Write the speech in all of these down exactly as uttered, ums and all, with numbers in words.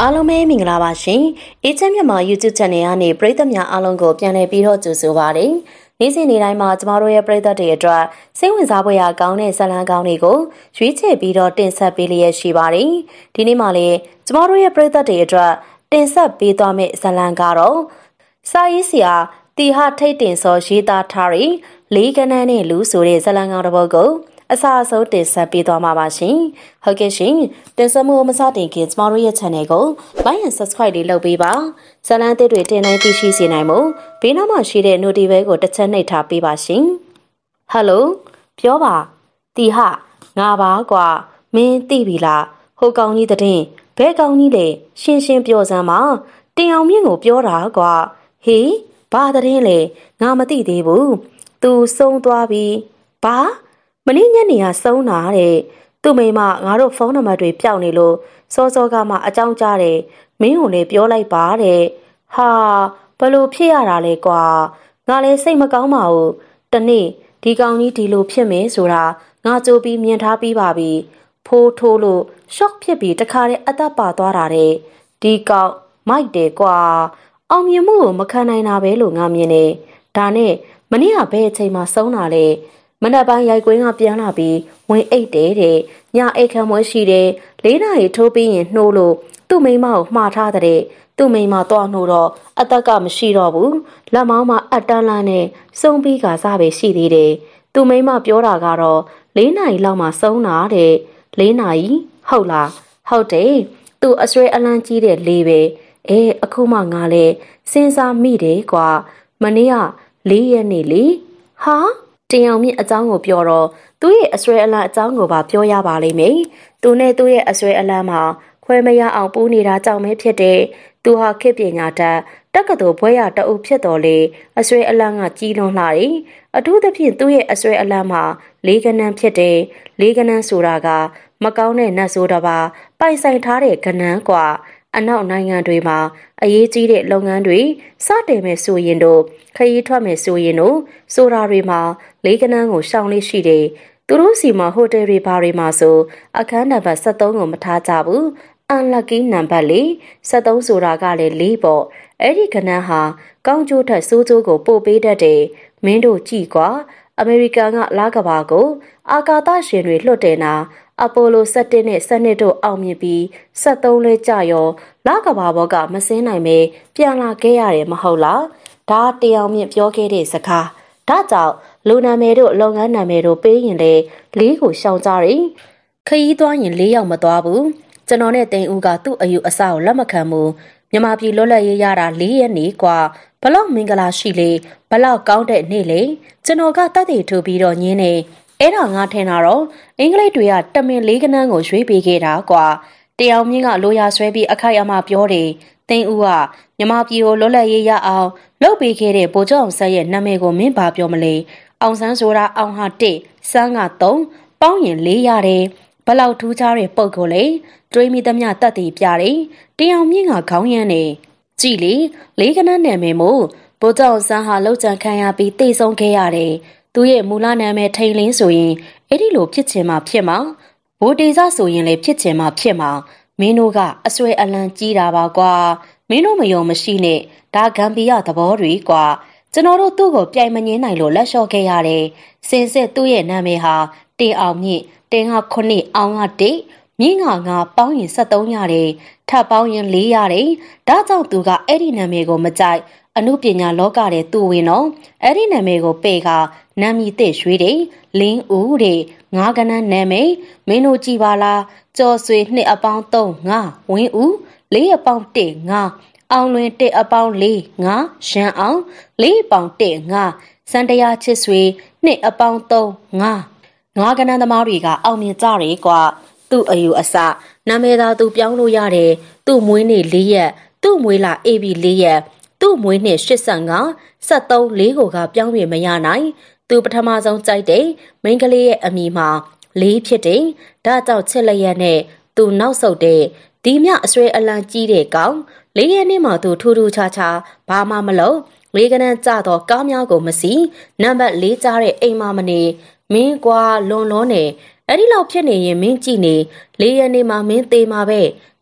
အားလုံးပဲမင်္ဂလာပါရှင်။အေးချမ်းမြန်မာ YouTube Channel ကနေပရိသတ်များအားလုံးကိုပြန်လည်ပြီးတော့ကြိုဆိုပါရစေ။နေ့စဉ်နေ့တိုင်းမှာကျမတို့ရဲ့ပရိသတ်တွေအတွက်စိတ်ဝင်စားဖွယ်ရာကောင်းတဲ့ဇာတ်လမ်းကောင်းတွေကိုရွေးချယ်ပြီးတော့တင်ဆက်ပေးလျက်ရှိပါတယ်။ဒီနေ့မှလည်းကျမတို့ရဲ့ပရိသတ်တွေအတွက်တင်ဆက်ပေးသွားမယ့်ဇာတ်လမ်းကတော့စာရေးဆရာတီဟထိတ်တင်စောရေးသားထားတဲ့လေးကနန်းနဲ့လူဆိုတဲ့ဇာတ်လမ်းကောင်းတစ်ပုဒ်ကိုအစားအဆုံးတင်ဆက်ပေးသွားမှာပါရှင်။ဟုတ်ကဲ့ရှင်။တင်ဆက်မှုမစတင်ခင်ကျမတို့ရဲ့ channel ကို like and subscribe လေးလုပ်ပေးပါ။ဇာတ်လမ်းသစ်တွေတင်နိုင်သိရှိစေနိုင်မှုဘေးနားမှာရှိတဲ့ notification ကိုတစ်ချက်နှိပ်ထားပေးပါရှင်။ Hello ပြောပါတီဟငါပါကွာမင်းသိပြီလားဟိုကောင်ကြီးတဲ့ဘဲကောင်ကြီးလေရှင်းရှင်းပြောစမ်းပါတင်အောင်မြင့်ကိုပြောတာကွာဟေးဘာတဲ့လဲငါမသိသေးဘူး तू ဆုံးသွားပြီဘာမင်းညနေကဆုံးတာတဲ့သူ့မိမငါတို့ဖုန်းနံပါတ်တွေပျောက်နေလို့စောစောကမှအကြောင်းကြားတယ်မင်းကိုလည်းပြောလိုက်ပါတဲ့ဟာဘလို့ဖြစ်ရတာလဲကွာငါလည်းစိတ်မကောင်းပါဘူးတနေ့ဒီကောင်ကြီးဒီလိုဖြစ်မယ်ဆိုတာငါကြိုပြီးမြင်ထားပြီးပါပြီဖိုးထိုးလို့ရှော့ဖြစ်ပြီးတခါတည်းအသက်ပါသွားတာတဲ့ဒီကောင်မိုက်တယ်ကွာအောင်မြင်မှုကိုမခံနိုင်တာပဲလို့ငါမြင်နေဒါနဲ့မနေ့ကဘယ်အချိန်မှဆုံးတာလဲမနက်ပိုင်းရိုက်ကွင်းကပြန်လာပြီးဝင်အိတ်တယ်တဲ့ညအိတ်ခံမွေးရှိတယ်လေးနာရီထိုးပြီးရင်နှိုးလို့သူ့မိမကိုမှားထားတဲ့သူ့မိမတော့နှိုးတော့အသက်ကမရှိတော့ဘူးလက်မောင်းမှာအတန်းလန်းနဲ့စုံပြီးကစားပဲရှိသေးတယ်သူ့မိမပြောတာကတော့လေးနာရီလောက်မှဆုံးတာတဲ့လေးနာရီဟုတ်လားဟုတ်တယ်သူ့အဆွဲအလန်းကြီးတဲ့လေးပဲအဲအခုမှငါလဲစဉ်းစားမိတယ်ကွာမနေ့ကလေးရက်နေလေဟာတင်အောင်မြင့်အကြောင်းကိုပြောတော့သူ့ရဲ့အဆွဲအလန်းအကြောင်းကိုပါပြောရပါလိမ့်မယ်။သူနဲ့သူ့ရဲ့အဆွဲအလန်းမှာခွဲမရအောင်ပူးနေတာကြောင့်ပဲဖြစ်တဲ့သူဟာခေတ်ပညာတတ်တက္ကသိုလ်ဘွဲ့ရတအုပ်ဖြစ်တော်လေအဆွဲအလန်းကကြီးလွန်လာတယ်။အထူးသဖြင့်သူ့ရဲ့အဆွဲအလန်းမှာလေးကနန်းဖြစ်တဲ့လေးကနန်းဆိုတာကမကောင်းတဲ့နတ်ဆိုးတစ်ပါးပိုင်ဆိုင်ထားတဲ့ကနန်းကွာအနောက်နိုင်ငံတွေမှာအရေးကြီးတဲ့လုပ်ငန်းတွေစတင်မယ်ဆိုရင်တော့ခရီးထွက်မယ်ဆိုရင်တော့ဆိုတာတွေမှာလေးကနန်းကိုရှောင်လေးရှိတယ်သူတို့စီမှာဟိုတယ်တွေဘာတွေမှာဆိုအခန်းနံပါတ်73ကိုမထားကြဘူး unlucky နံပါတ်၄ 73ဆိုတာကလည်း၄ပေါ့အဲ့ဒီကနန်းဟာကောင်းကျိုးထက်ဆိုးကျိုးကိုပို့ပေးတတ်တယ်မင်းတို့ကြည့်ကွာအမေရိကန်ကလာကဘာကိုအာကာသရှင်တွေလွှတ်တယ်နာအပိုလို၁၁နဲ့၁၂တို့အောင်မြင်ပြီး၁၃လဲကြရောလာကဘာဘောကမစင်းနိုင်ပဲပြန်လာခဲ့ရတယ်မဟုတ်လားဒါတရားမြင့်ပြောခဲ့တဲ့စကားဒါကြောင့်လူနာမယ်တို့လုပ်ငန်းနာမယ်တို့ပေးရင်လေလေးကိုရှောင်ကြတယ်ခရီးသွားရင်လေးယောက်မသွားဘူးကျွန်တော်နဲ့တိန်ဦးကသူ့အယူအဆကိုလက်မခံဘူးမြန်မာပြည်လွတ်လပ်ရေးရတာလေးရက်နေကွာဘလောက်မင်္ဂလာရှိလေဘလောက်ကောင်းတဲ့နေ့လေကျွန်တော်ကတတ်တည်ထူပြီးတော့ညင်းနေအဲ့ဒါငါထင်တာတော့အင်္ဂလိပ်တွေကတမင်လေးကနန်းကိုရွေးပေးခဲ့တာကွာတရားမြင့်ကလိုရာဆွဲပြီးအခိုက်အမာပြောတယ်တိန်ဦးကမြန်မာပြည်ကိုလွတ်လပ်ရေးရအောင်လုပ်ပေးခဲ့တဲ့ဗိုလ်ချုပ်အောင်ဆန်းရဲ့နာမည်ကိုမင်းဘာပြောမလဲအောင်ဆန်းဆိုတာအောင်ဟာတစ်စန်းကသုံးပေါင်းရင်လေးရတယ်ဘလောက်ထူးခြားတဲ့ပုံကိုလေတွေးမိသမျှတတ်တည်ပြတယ်တရားမြင့်ကခေါင်းရမ်းနေကြည်လေလေးကနန်းနာမည်မို့ဗိုလ်ချုပ်အောင်ဆန်းဟာလောက်ကြံခံရပြီးတိတ်ဆုံးခဲ့ရတယ်သူရဲ့မူလနာမည်ထိန်လင်းဆိုရင်အဲ့ဒီလိုဖြစ်ချင်မှဖြစ်မှာဗိုလ်တေဇဆိုရင်လည်းဖြစ်ချင်မှဖြစ်မှာမင်းတို့ကအဆွဲအလန်းကြီးတာပါကွာမင်းတို့မယုံမရှိနဲ့ဒါဂမ်ဘီယာသဘောတွေကွာကျွန်တော်တို့သူ့ကိုပြိုင်မငင်းနိုင်လို့လက်လျှော့ခဲ့ရတယ်စင်စစ်သူ့ရဲ့နာမည်ဟာတင်အောင်မြင့်တင်ဟာခုနှစ်အောင်ကတစ်မြင့်ကငါပေါင်းရင်၁၃ရတယ်ထပ်ပေါင်းရင်၄ရတယ်ဒါကြောင့်သူကအဲ့ဒီနာမည်ကိုမကြိုက်အမှုပညာလောကတဲ့သူဝင်တော့အဲ့ဒီနာမည်ကိုပေကနာမည်သစ်ရွှေတယ်လင်းဦးတဲ့ငါးကနန်းနာမည်မင်းတို့ကြည်ပါလားကြော်ဆွေနှစ်အပေါင်း၃ငါဝင်းဦးလေးအပေါင်း၁ငါအောင်လွင်တစ်အပေါင်းလေးငါရန်အောင်လေးအပေါင်းတစ်ငါစံတရားချစ်ဆွေနှစ်အပေါင်း၃ငါငါးကနန်းသမားတွေကအောင်မြင်ကြတယ်ကွာသူ့အယူအဆနာမည်သာသူပြောင်းလို့ရတယ်သူ့မွေးနေ့၄ရက်သူ့မွေးလာအေဘီ၄ရက်သူ့မွေးနှစ်၈၅ ၁၃လေးကိုကပြောင်းပြမရနိုင်သူပထမဆုံးကြိုက်တယ်မိန်းကလေးရဲ့အမိမှာလေးဖြစ်တယ်ဒါကြောင့်ချစ်လျက်နဲ့သူနောက်ဆုတ်တဲ့ဒီမြအဆွဲအလံကြီးတဲ့ကောင်လေးရက်နေ့မှသူထူးထူးခြားခြားဘာမှမလုပ်လေးကနန်းကြတော့ကားများကိုမစီနံပါတ်လေးကြားတဲ့အိမ်မမနေမင်းကွာလွန်လွန်နေအဲ့ဒီလောက်ဖြစ်နေရင်မင်းကြည့်နေလေးရက်နေ့မှမင်းသေးမှာပဲ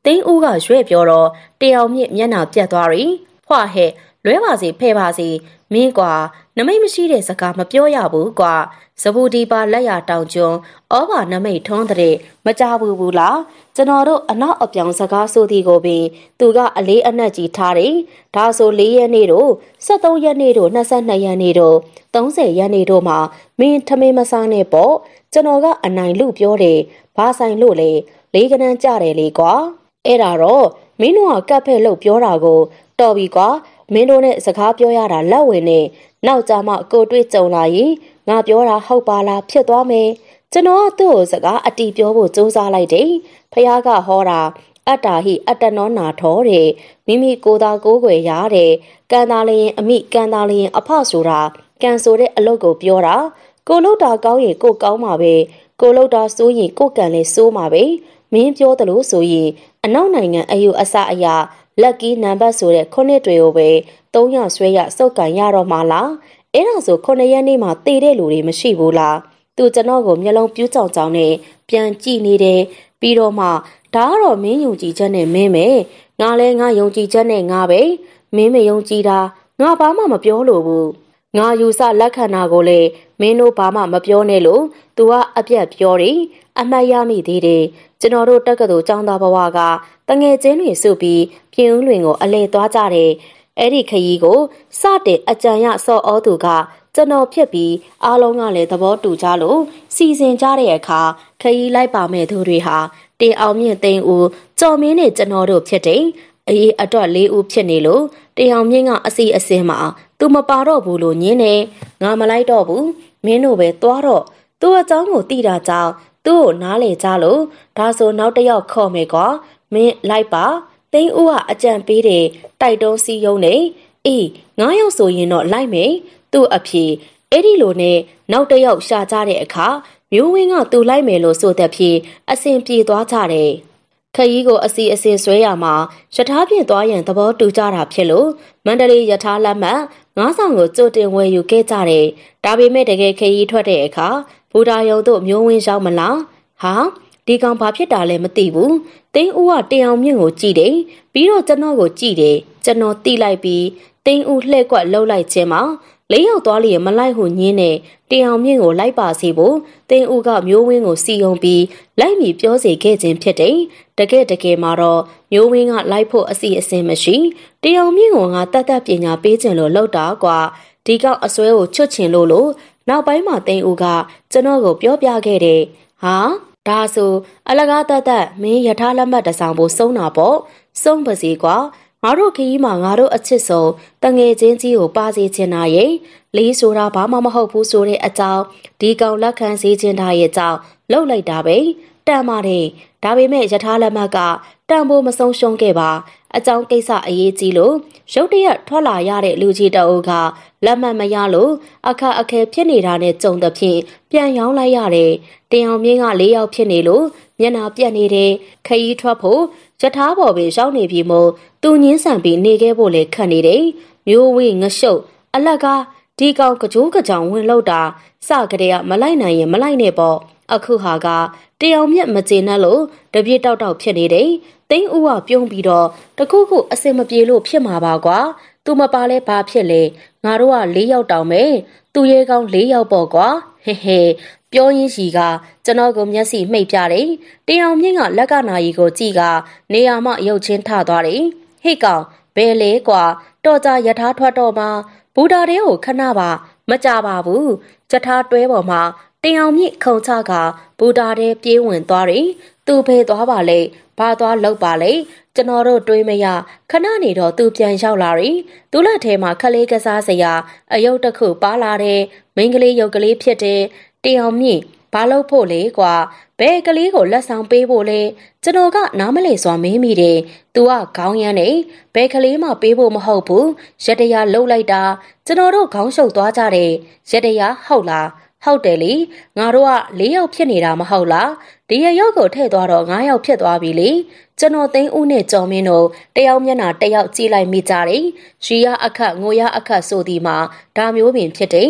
တင်းဦးကရွေ့ပြောတော့တယောင်မြင့်မျက်နှာပြတ်သွားပြီဖွာဟဲ့လွဲပါစီဖဲပါစီမင်းကွာနမိတ်မရှိတဲ့စကားမပြောရဘူးကွာစပူဒီပါလက်ရတောင်ကျွန်းဩဘာနမိတ်ထွန်းတဲ့မကြဘူးဘူးလားကျွန်တော်တို့အနောက်အပြောင်စကားဆိုသည်ကိုပင်သူကအလေးအနက်ကြီးထားတယ်ဒါဆို၄ရက်နေ့တို့၁၃ရက်နေ့တို့၂၂ရက်နေ့တို့၃၀ရက်နေ့တို့မှာမင်းထမင်းမစားနဲ့ပေါ့ကျွန်တော်ကအနိုင်လူပြောတယ်ဘာဆိုင်လို့လဲလေးကနန်းကြတယ်လေကွာအဲ့ဒါတော့မင်းတို့ကကပ်ဖက်လို့ပြောတာကိုတော်ပြီကွာမင်းတို့နဲ့စကားပြောရတာလက်ဝင်နဲ့နောက်ကြမှာကိုတွေ့ကြုံလာရင်ငါပြောတာဟုတ်ပါလားဖြစ်သွားမယ်ကျွန်တော်ကသူ့ကိုစကားအတီပြောဖို့စူးစမ်းလိုက်တယ်ဖះကဟောတာအတ္တာဟိအတ္တနောနာထောတဲ့မိမိကိုယ်သာကိုယ်ွယ်ရတဲ့ကံသားလျင်အမိကံသားလျင်အဖဆိုတာကံဆိုတဲ့အလုပ်ကိုပြောတာကိုလုတ်တာကောင်းရင်ကိုကောင်းမှာပဲကိုလုတ်တာဆိုးရင်ကိုကံလည်းဆိုးမှာပဲမင်းပြောတယ်လို့ဆိုရင်အနောက်နိုင်ငံအယူအဆအရာလက်ကီးနံပါတ်ဆိုတဲ့ခုနှစ်တွေကိုပဲသုံးရဆွဲရစုပ်ကန်ရတော့မှာလားအဲ့ဒါဆိုခုနှစ်ရက်နေ့မှာတည်တဲ့လူတွေမရှိဘူးလားသူကျွန်တော်ကိုမျက်လုံးပြူးကြောင်ကြောင်နဲ့ပြန်ကြည့်နေတယ်ပြီးတော့မှဒါကတော့မင်းယုံကြည်ချက်နဲ့မင်းပဲငါလဲငါယုံကြည်ချက်နဲ့ငါပဲမင်းမယုံကြည်တာငါဘာမှမပြောလို့ဘူးငါယူဆလက်ခံတာကိုလေမင်းတို့ဘာမှမပြောနဲ့လို့သူကအပြတ်ပြောတယ်အမှတ်ရမိသေးတယ်ကျွန်တော်တို့တက္ကသိုလ်ကျောင်းသားဘဝကတငယ်ချင်းတွေစုပြီးပြင်းဦးလွင်ကိုအလဲသွားကြတယ်အဲ့ဒီခရီးကိုစတင်အကြံရစော့ဩသူကကျွန်တော်ဖြစ်ပြီးအားလုံးကလည်းသဘောတူကြလို့စီစဉ်ကြတဲ့အခါခရီးလိုက်ပါမဲ့သူတွေဟာတင်အောင်မြင့်သိန်းဦးကျော်မင်းနဲ့ကျွန်တော်တို့ဖြစ်တယ်အေးအတွက်လေးဦးဖြစ်နေလို့တင်အောင်မြင့်ကအစီအစဉ်မှာသူမပါတော့ဘူးလို့ညင်းနေငါမလိုက်တော့ဘူးမင်းတို့ပဲသွားတော့သူ့အကြောင်းကိုသိတာကြောင့်သူ့ကိုနားလေကြလို့ဒါဆိုနောက်တစ်ယောက်ခေါ်မယ်ကွာမင်းလိုက်ပါသိန်းဦးကအကြံပေးတယ်တိုက်တုံးစီယုံနေအေးငါးယောက်ဆိုရင်တော့လိုက်မယ်သူ့အဖေအဲ့ဒီလိုနဲ့နောက်တစ်ယောက်ရှာကြတဲ့အခါမျိုးဝင်းကသူ့လိုက်မယ်လို့ဆိုတဲ့ဖြင့်အစဉ်ပြေသွားကြတယ်ခရီးကိုအစီအစဉ်ဆွဲရမှာယထာဖြင့်သွားရန်သဘောတူကြတာဖြစ်လို့မန္တလေးယထာလက်မှတ်ငါးဆောင်ကိုကြိုတင်ဝယ်ယူခဲ့ကြတယ်ဒါပေမဲ့တကယ်ခရီးထွက်တဲ့အခါဘူတာယုံတို့မျိုးဝင်းရောက်မလားဟာဒီကောင်ဘာဖြစ်တာလဲမသိဘူးသိန်းဦးကတင်အောင်မြင့်ကိုကြည့်တယ်ပြီးတော့ကျွန်တော်ကိုကြည့်တယ်ကျွန်တော်တိလိုက်ပြီးသိန်းဦးလှဲ့ကွက်လှုပ်လိုက်ခြင်းမှာလေးယောက်သွားလျင်မလိုက်ဟုညင်းနဲ့တင်အောင်မြင့်ကိုလိုက်ပါစီဖို့သိန်းဦးကမျိုးဝင်းကိုစီယုံပြီးလိုက်မီပြောစီခဲ့ခြင်းဖြစ်တယ်တကယ်တကယ်မှာတော့မျိုးဝင်းကလိုက်ဖို့အစီအစဉ်မရှိတင်အောင်မြင့်ကငါတတ်တတ်ပညာပေးခြင်းလို့လောက်တာကွာဒီကောင်အစွဲကိုချွတ်ချင်လို့လို့နောက်ပိုင်းမှာသိန်းဦးကကျွန်တော်ကိုပြောပြခဲ့တယ်ဟာဒါဆိုအလကားတတ်တတ်မင်းယထာလက်မှတ်တဆောင်ဖို့စုံတာပေါ့စုံပါစီကွာငါတို့ခရီးမှာငါတို့အချစ်ဆုံးတငယ်ချင်းကြီးကိုပါစေချင်တာရဲ့လေးဆိုတာဘာမှမဟုတ်ဘူးဆိုတဲ့အကြောင်းဒီကောင်လက်ခံစေချင်တာရဲ့အကြောင်းလှုပ်လိုက်တာပဲတန်ပါတယ်ဒါပေမဲ့ယထာလက်မှတ်ကတန်ဖို့မဆုံးရှုံးခဲ့ပါအကြောင်းကိစ္စအရေးကြီးလို့ရုတ်တရက်ထွက်လာရတဲ့လူကြီးတအုပ်ကလက်မှတ်မရလို့အခက်အခဲဖြစ်နေတာနဲ့ကြုံသဖြင့်ပြန်ရောင်းလိုက်ရတယ်တင်အောင်မြင့်က၄ယောက်ဖြစ်နေလို့မျက်နှာပြက်နေတယ်ခရီးထွက်ဖို့ယထာပေါ်ပဲရောက်နေပြီမို့သူညင်းဆန်ပြီးနေခဲ့ဖို့လေခက်နေတယ်မျိုးဝေးငရှုပ်အလကားဒီကောင်ကကြိုးကကြောင်ဝင်လောက်တာစကတဲ့ကမလိုက်နိုင်ရင်မလိုက်နဲ့ပေါ့အခုဟာကတယောင်မြက်မကျေနပ်လို့တပြည့်တောက်တောက်ဖြစ်နေတယ်သိန်းဦးကပြုံးပြီးတော့တခုခုအစင်မပြေလို့ဖြစ်မှာပါကွာသူမပါလဲဘာဖြစ်လဲငါတို့က၄ယောက်တောင်ပဲသူရဲကောင်း၄ယောက်ပေါ့ကွာဟဲဟဲပြောရင်းရှိကကျွန်တော်ကိုမျက်စိမှိတ်ပြတယ်တင်အောင်မြင့်ကလက်ကနာရီကိုကြည့်ကနေရာမှရုပ်ချင်းထသွားတယ်ဟိတ်ကောင်ဘယ်လဲကွာတော်ကြယထာထွက်တော့မှဘူတာတဲကိုခဏပါမကြပါဘူးယထာတွဲပေါ်မှာတင်အောင်မြင့်ခုံချကဘူတာတဲပြေးဝင်သွားတယ်သူဖေးသွားပါလေဘာသွားလောက်ပါလေကျွန်တော်တို့တွေးမရခဏနေတော့သူပြန်ရောက်လာတယ်သူ့လက်ထဲမှာခလေးကစားစရာအယုတ်တစ်ခုပါလာတယ်မိန်းကလေးရုပ်ကလေးဖြစ်တယ်တင်အောင်မြင့်ဘာလို့ဖို့လဲကွာဘဲကလေးကိုလက်ဆောင်ပေးဖို့လဲကျွန်တော်ကနားမလဲစွာမင်းမိတယ်။ तू ကခေါင်းရမ်းနေဘဲကလေးမှပေးဖို့မဟုတ်ဘူး။ရတရလှုပ်လိုက်တာကျွန်တော်တို့ခေါင်းရှုပ်သွားကြတယ်။ရတရဟုတ်လားဟုတ်တယ်လေငါတို့က၄ယောက်ဖြစ်နေတာမဟုတ်လားဒီရရုပ်ကိုထည့်သွားတော့၅ယောက်ဖြစ်သွားပြီလေကျွန်တော်သိန်းဦးနဲ့ကျော်မင်းတို့တယောက်မျက်နှာတယောက်ကြည့်လိုက်မိကြတယ်။ရီရအခက်ငိုရအခက်ဆိုဒီမှာဒါမျိုးပင်ဖြစ်တယ်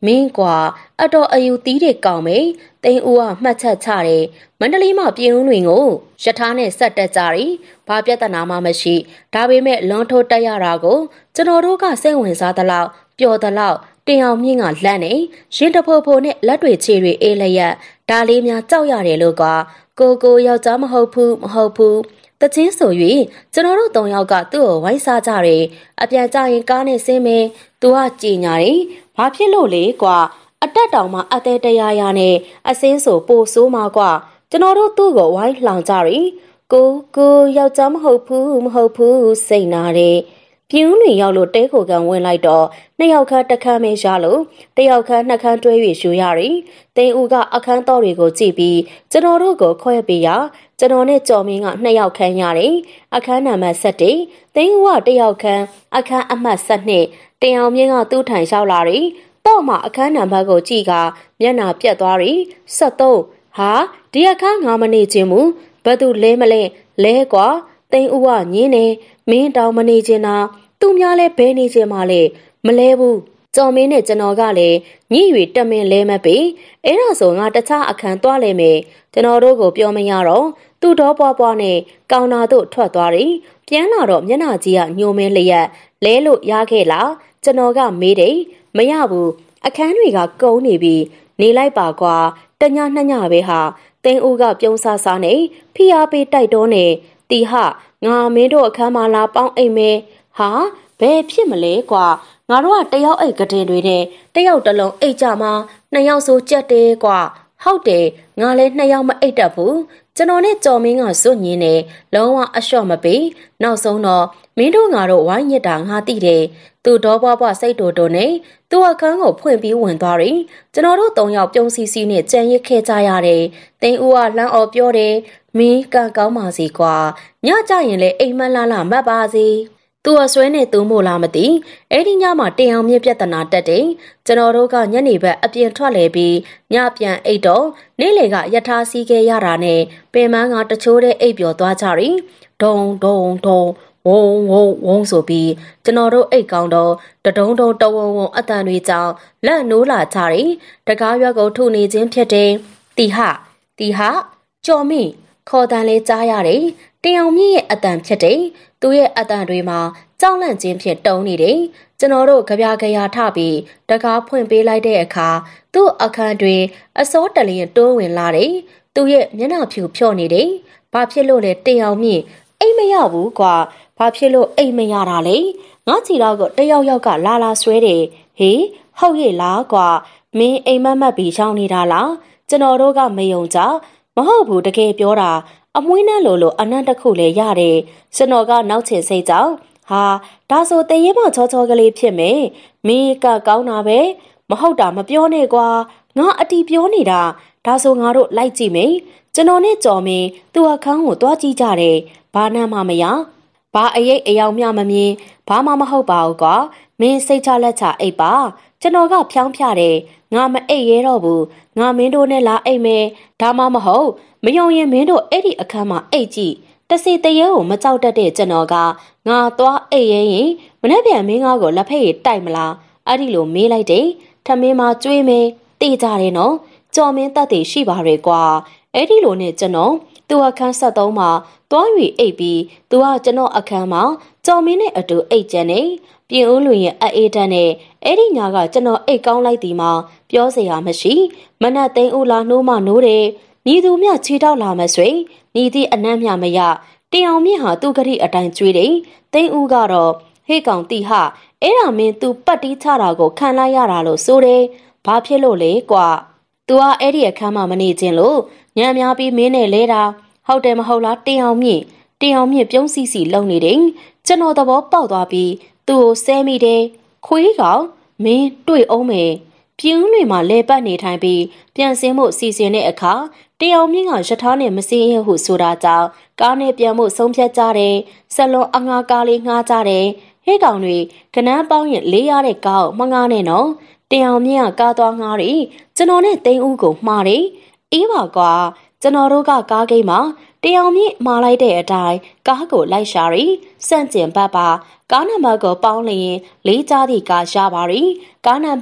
မင်းကွာအတော်အယူတီးတဲ့ကောင်မေတိန်ဦးကမှတ်ချက်ချတယ်မန္တလေးမှာပြည်ဦးလွင်ကိုရထားနဲ့ဆက်တက်ကြတယ်ဘာပြဿနာမှမရှိဒါပေမဲ့လွန်ထိုးတက်ရတာကိုကျွန်တော်တို့ကစိတ်ဝင်စားသလောက်ပျော်သလောက်တင်အောင်မြင့်ကလှမ်းနေရင်တဖိုးဖိုးနဲ့လက်တွေခြေတွေအေးလျက်ဒါလေးများကြောက်ရတယ်လို့ကွာကိုကိုယောက်ျားမဟုတ်ဘူးမဟုတ်ဘူးတချင်းဆို၍ကျွန်တော်တို့သုံးယောက်ကသူ့ကိုဝိုင်းစားကြတယ်အပြန်ကြရင်ကားနဲ့ဆင်းမယ်သူကကြည်ညာတယ်ဘာဖြစ်လို့လဲကွာအတက်တောင်မှအသေးတရားရနဲ့အစင်းဆိုပိုဆိုးမှာကွာကျွန်တော်တို့သူ့ကိုဝိုင်းလှောင်ကြတယ်ကိုကိုယောက်ျားမဟုတ်ဘူးမဟုတ်ဘူးစိတ်နာတယ်ပြင်းတွေရောက်လို့တဲခိုကန်ဝင်လိုက်တော့နှစ်ယောက်ခန့်တစ်ခန်းပဲရလို့တယောက်ခန့်နှစ်ခန်းတွဲ၍ယူရတယ်။တိန်ဦးကအခန်းတော်တွေကိုကြည့်ပြီးကျွန်တော်တို့ကိုခွဲပေးရကျွန်တော်နဲ့ကြော်မင်းကနှစ်ယောက်ခန်းရတယ်။အခန်းနံပါတ်၁၁တိန်ဦးကတယောက်ခန်းအခန်းအမှတ်၁၂တင်အောင်မြင့်ကသူ့ထိုင်လျှောက်လာတယ်။တော့မှအခန်းနံပါတ်ကိုကြည့်ကမျက်နှာပြတ်သွားတယ်။၁၃ဟာဒီအခန်းငါမနေခြင်းမူဘသူလဲမလဲလဲကွာတိန်ဦးကညင်းနေမင်းတောင်မနေခြင်းနာသူများလဲဘဲနေခြင်းမလဲမလဲဘူးကြော်မင်းနဲ့ကျွန်တော်ကလည်းညှိ၍တမင်လဲမပေအဲ့ဒါဆိုငါတခြားအခန်းသွားလဲမယ်ကျွန်တော်တို့ကိုပြောမရတော့သူ့တော့ပွားပွားနဲ့ကောင်နာတို့ထွက်သွားတယ်ပြန်လာတော့မျက်နှာကြီးကညှိုမင်းလျက်လဲလို့ရခဲ့လားကျွန်တော်ကမေးတယ်မရဘူးအခန်းတွေကကုန်းနေပြီးနေလိုက်ပါကွာတညနှစ်ညပဲဟာတိန်ဦးကပြုံးစားစားနေဖိအားပေးတိုက်တော့နေတီဟငါမင်းတို့အခန်းမှာလာပေါင်းအိမ်မယ်ဟာဘယ်ဖြစ်မလဲကွာငါတို့ကတယောက်အိတ်ကတင်တွေနဲ့တယောက်တစ်လုံးအိတ်ကြမှာနှစ်ယောက်ဆိုကြက်တယ်ကွာဟုတ်တယ်ငါလည်းနှစ်ယောက်မအိတ်တတ်ဘူးကျွန်တော်နဲ့ကြော်မင်းကစွညင်းနေလုံးဝအလျှော့မပေးနောက်ဆုံးတော့မင်းတို့ငါတို့ဝိုင်းညစ်တာငါသိတယ်သူတော့ဘွားဘွားစိတ်တူတူနဲ့သူ့အခန်းကိုဖွင့်ပြီးဝင်သွားတယ်ကျွန်တော်တို့သုံးယောက်ပြုံးစီစီနဲ့ကြံရစ်ခဲ့ကြရတယ်တင်းဦးကလှမ်းအော်ပြောတယ်မင်းကကောင်းပါစေကွာညကြရင်လေအိမ်မက်လာလာမတ်ပါစေသူအဆွဲနဲ့သူ့မို့လားမသိအဲ့ဒီညမှာတင်အောင်မြင့်ပြဿနာတက်တယ်ကျွန်တော်တို့ကညနေဘက်အပြင်ထွက်လေပြီးညပြန်အိတ်တော့နေ့လေကယထာစီးခဲ့ရတာနဲ့ပင်မန်းကတချိုးတဲ့အိတ်ပျော်သွားကြတယ်ဒုံဒုံဒုံဝုံဝုံဝုံဆိုပြီးကျွန်တော်တို့အိတ်ကောင်းတော့တဒုံဒုံတဝုံဝုံအတန်တွေကြောင့်လက်နိုးလာကြတယ်တကားရွက်ကိုထုနေခြင်းဖြစ်တယ်တီဟတီဟကြော်မိခေါ်တန်လေးကြားရတယ်တင်အောင်မြင့်ရဲ့အတန်ဖြစ်တယ်သူ့ရဲ့အတန်တွေမှာကြောက်လန့်ခြင်းဖြင့်တုံနေတယ်ကျွန်တော်တို့ကြပြကြရာထပြီးတကားဖွင့်ပေးလိုက်တဲ့အခါသူ့အခန်းတွင်အစောတလျင်တိုးဝင်လာတယ်သူ့ရဲ့မျက်နှာဖြူဖြော့နေတယ်ဘာဖြစ်လို့လဲတင်အောင်မြင့်အိမ်မရဘူးကွာဘာဖြစ်လို့အိမ်မရတာလဲငါချီတော့ကတယောက်ယောက်ကလာလာဆွဲတယ်ဟေးဟုတ်ရဲ့လားကွာမင်းအိမ်မက်မက်ပြီးရှောင်းနေတာလားကျွန်တော်တို့ကမယုံကြမဟုတ်ဘူးတကယ်ပြောတာအမွှေးနှံလိုလိုအနံ့တစ်ခုလည်းရတယ်ကျွန်တော်ကနောက်ချင်စိတ်ကြောင့်ဟာဒါဆိုတရေမချောချောကလေးဖြစ်မယ်မင်းကကောင်းတာပဲမဟုတ်တာမပြောနဲ့ကွာငါအတီပြောနေတာဒါဆိုငါတို့လိုက်ကြည့်မယ်ကျွန်တော်နဲ့ကြော်မင်းသူ့အခန်းကိုတွားကြည့်ကြတယ်ဘာနှမ်းမှမရဘာအရေးအယောင်မြမမြင်ဘာမှမဟုတ်ပါဘူးကွာမင်းစိတ်ချလက်ချအိပ်ပါကျွန်တော်ကဖြောင်းဖြတယ်ငါမအိပ်ရဲတော့ဘူးငါမင်းတို့နဲ့လာအိပ်မယ်ဒါမှမဟုတ်မယုံရင်မင်းတို့အဲ့ဒီအခန်းမှာအိတ်ကြည့်တစီတရေကိုမကြောက်တတ်တဲ့ကျွန်တော်ကငါသွားအိတ်ရဲရင်မနေ့ပြန်မင်းကားကိုလက်ဖက်ရည်တိုက်မလားအဲ့ဒီလိုမေးလိုက်တယ်ထမင်းမှာကျွေးမယ်တေးကြတယ်နော်ကြော်မင်းတတ်တယ်ရှိပါရဲ့ကွာအဲ့ဒီလိုနဲ့ကျွန်တော်သူ့အခန်းဆက်သုံးမှာသွား၍အိတ်ပြီးသူကကျွန်တော်အခန်းမှာကြော်မင်းနဲ့အတူအိတ်ကြနေပြင်ဦးလွင်ရဲ့အေးတန်းနဲ့အဲ့ဒီညာကကျွန်တော်အိတ်ကောင်းလိုက်ဒီမှာပြောစရာမရှိမနက်သိန်းဦးလာနှိုးမှနိုးတယ်ညီသူမြချီတောက်လာမဆွေညီသည့်အနမ်းမြမရတင်အောင်မြင့်ဟာသူ့ဂရိအတိုင်းကျွေးတယ်သိန်းဦးကတော့ဟေးကောင်တီဟအဲ့ဒါမင်းသူပတ်တီးချတာကိုခံလိုက်ရတာလို့ဆိုတယ်ဘာဖြစ်လို့လဲကွာသူကအဲ့ဒီအခန်းမှာမနေခြင်းလို့ညံများပြီးမင်းနဲ့လဲတာဟုတ်တယ်မဟုတ်လားတင်အောင်မြင့်တင်အောင်မြင့်ပြုံးစီစီလုံနေတယ်ကျွန်တော်သဘောပေါက်သွားပြီးသူ့ကိုဆဲမိတယ်ခွေးကောင်မင်းတွေ့အောင်မယ်ပြင်းတွေမှာလဲပတ်နေထိုင်ပြီးပြန်ဆင်းမှုစီစဉ်တဲ့အခါတယောက်မြင့်ကရထားနဲ့မစင်းရဟုဆိုတာကြောင့်ကားနဲ့ပြန်မှုဆုံးဖြတ်ကြတယ်ဆက်လုံးအငါကားလေးငှားကြတယ်ဟဲ့ကောင်တွေကနန်းပေါင်းရင်လေးရတဲ့ကားကိုမငားနဲ့နော်တယောက်မြင့်ကကားသွားငှားတယ်ကျွန်တော်နဲ့သိန်းဦးကိုမှားတယ်အေးပါကွာကျွန်တော်တို့ကကားဂိမ်းမှာတယောက်မြင့်မှားလိုက်တဲ့အတိုင်းကားကိုလိုက်ရှာရီစန့်ကျင်ဘတ်ပါကားနံပါတ်ကိုပေါင်းလျင်လေးကြားသည့်ကားရပါရီကားနံပါတ်တ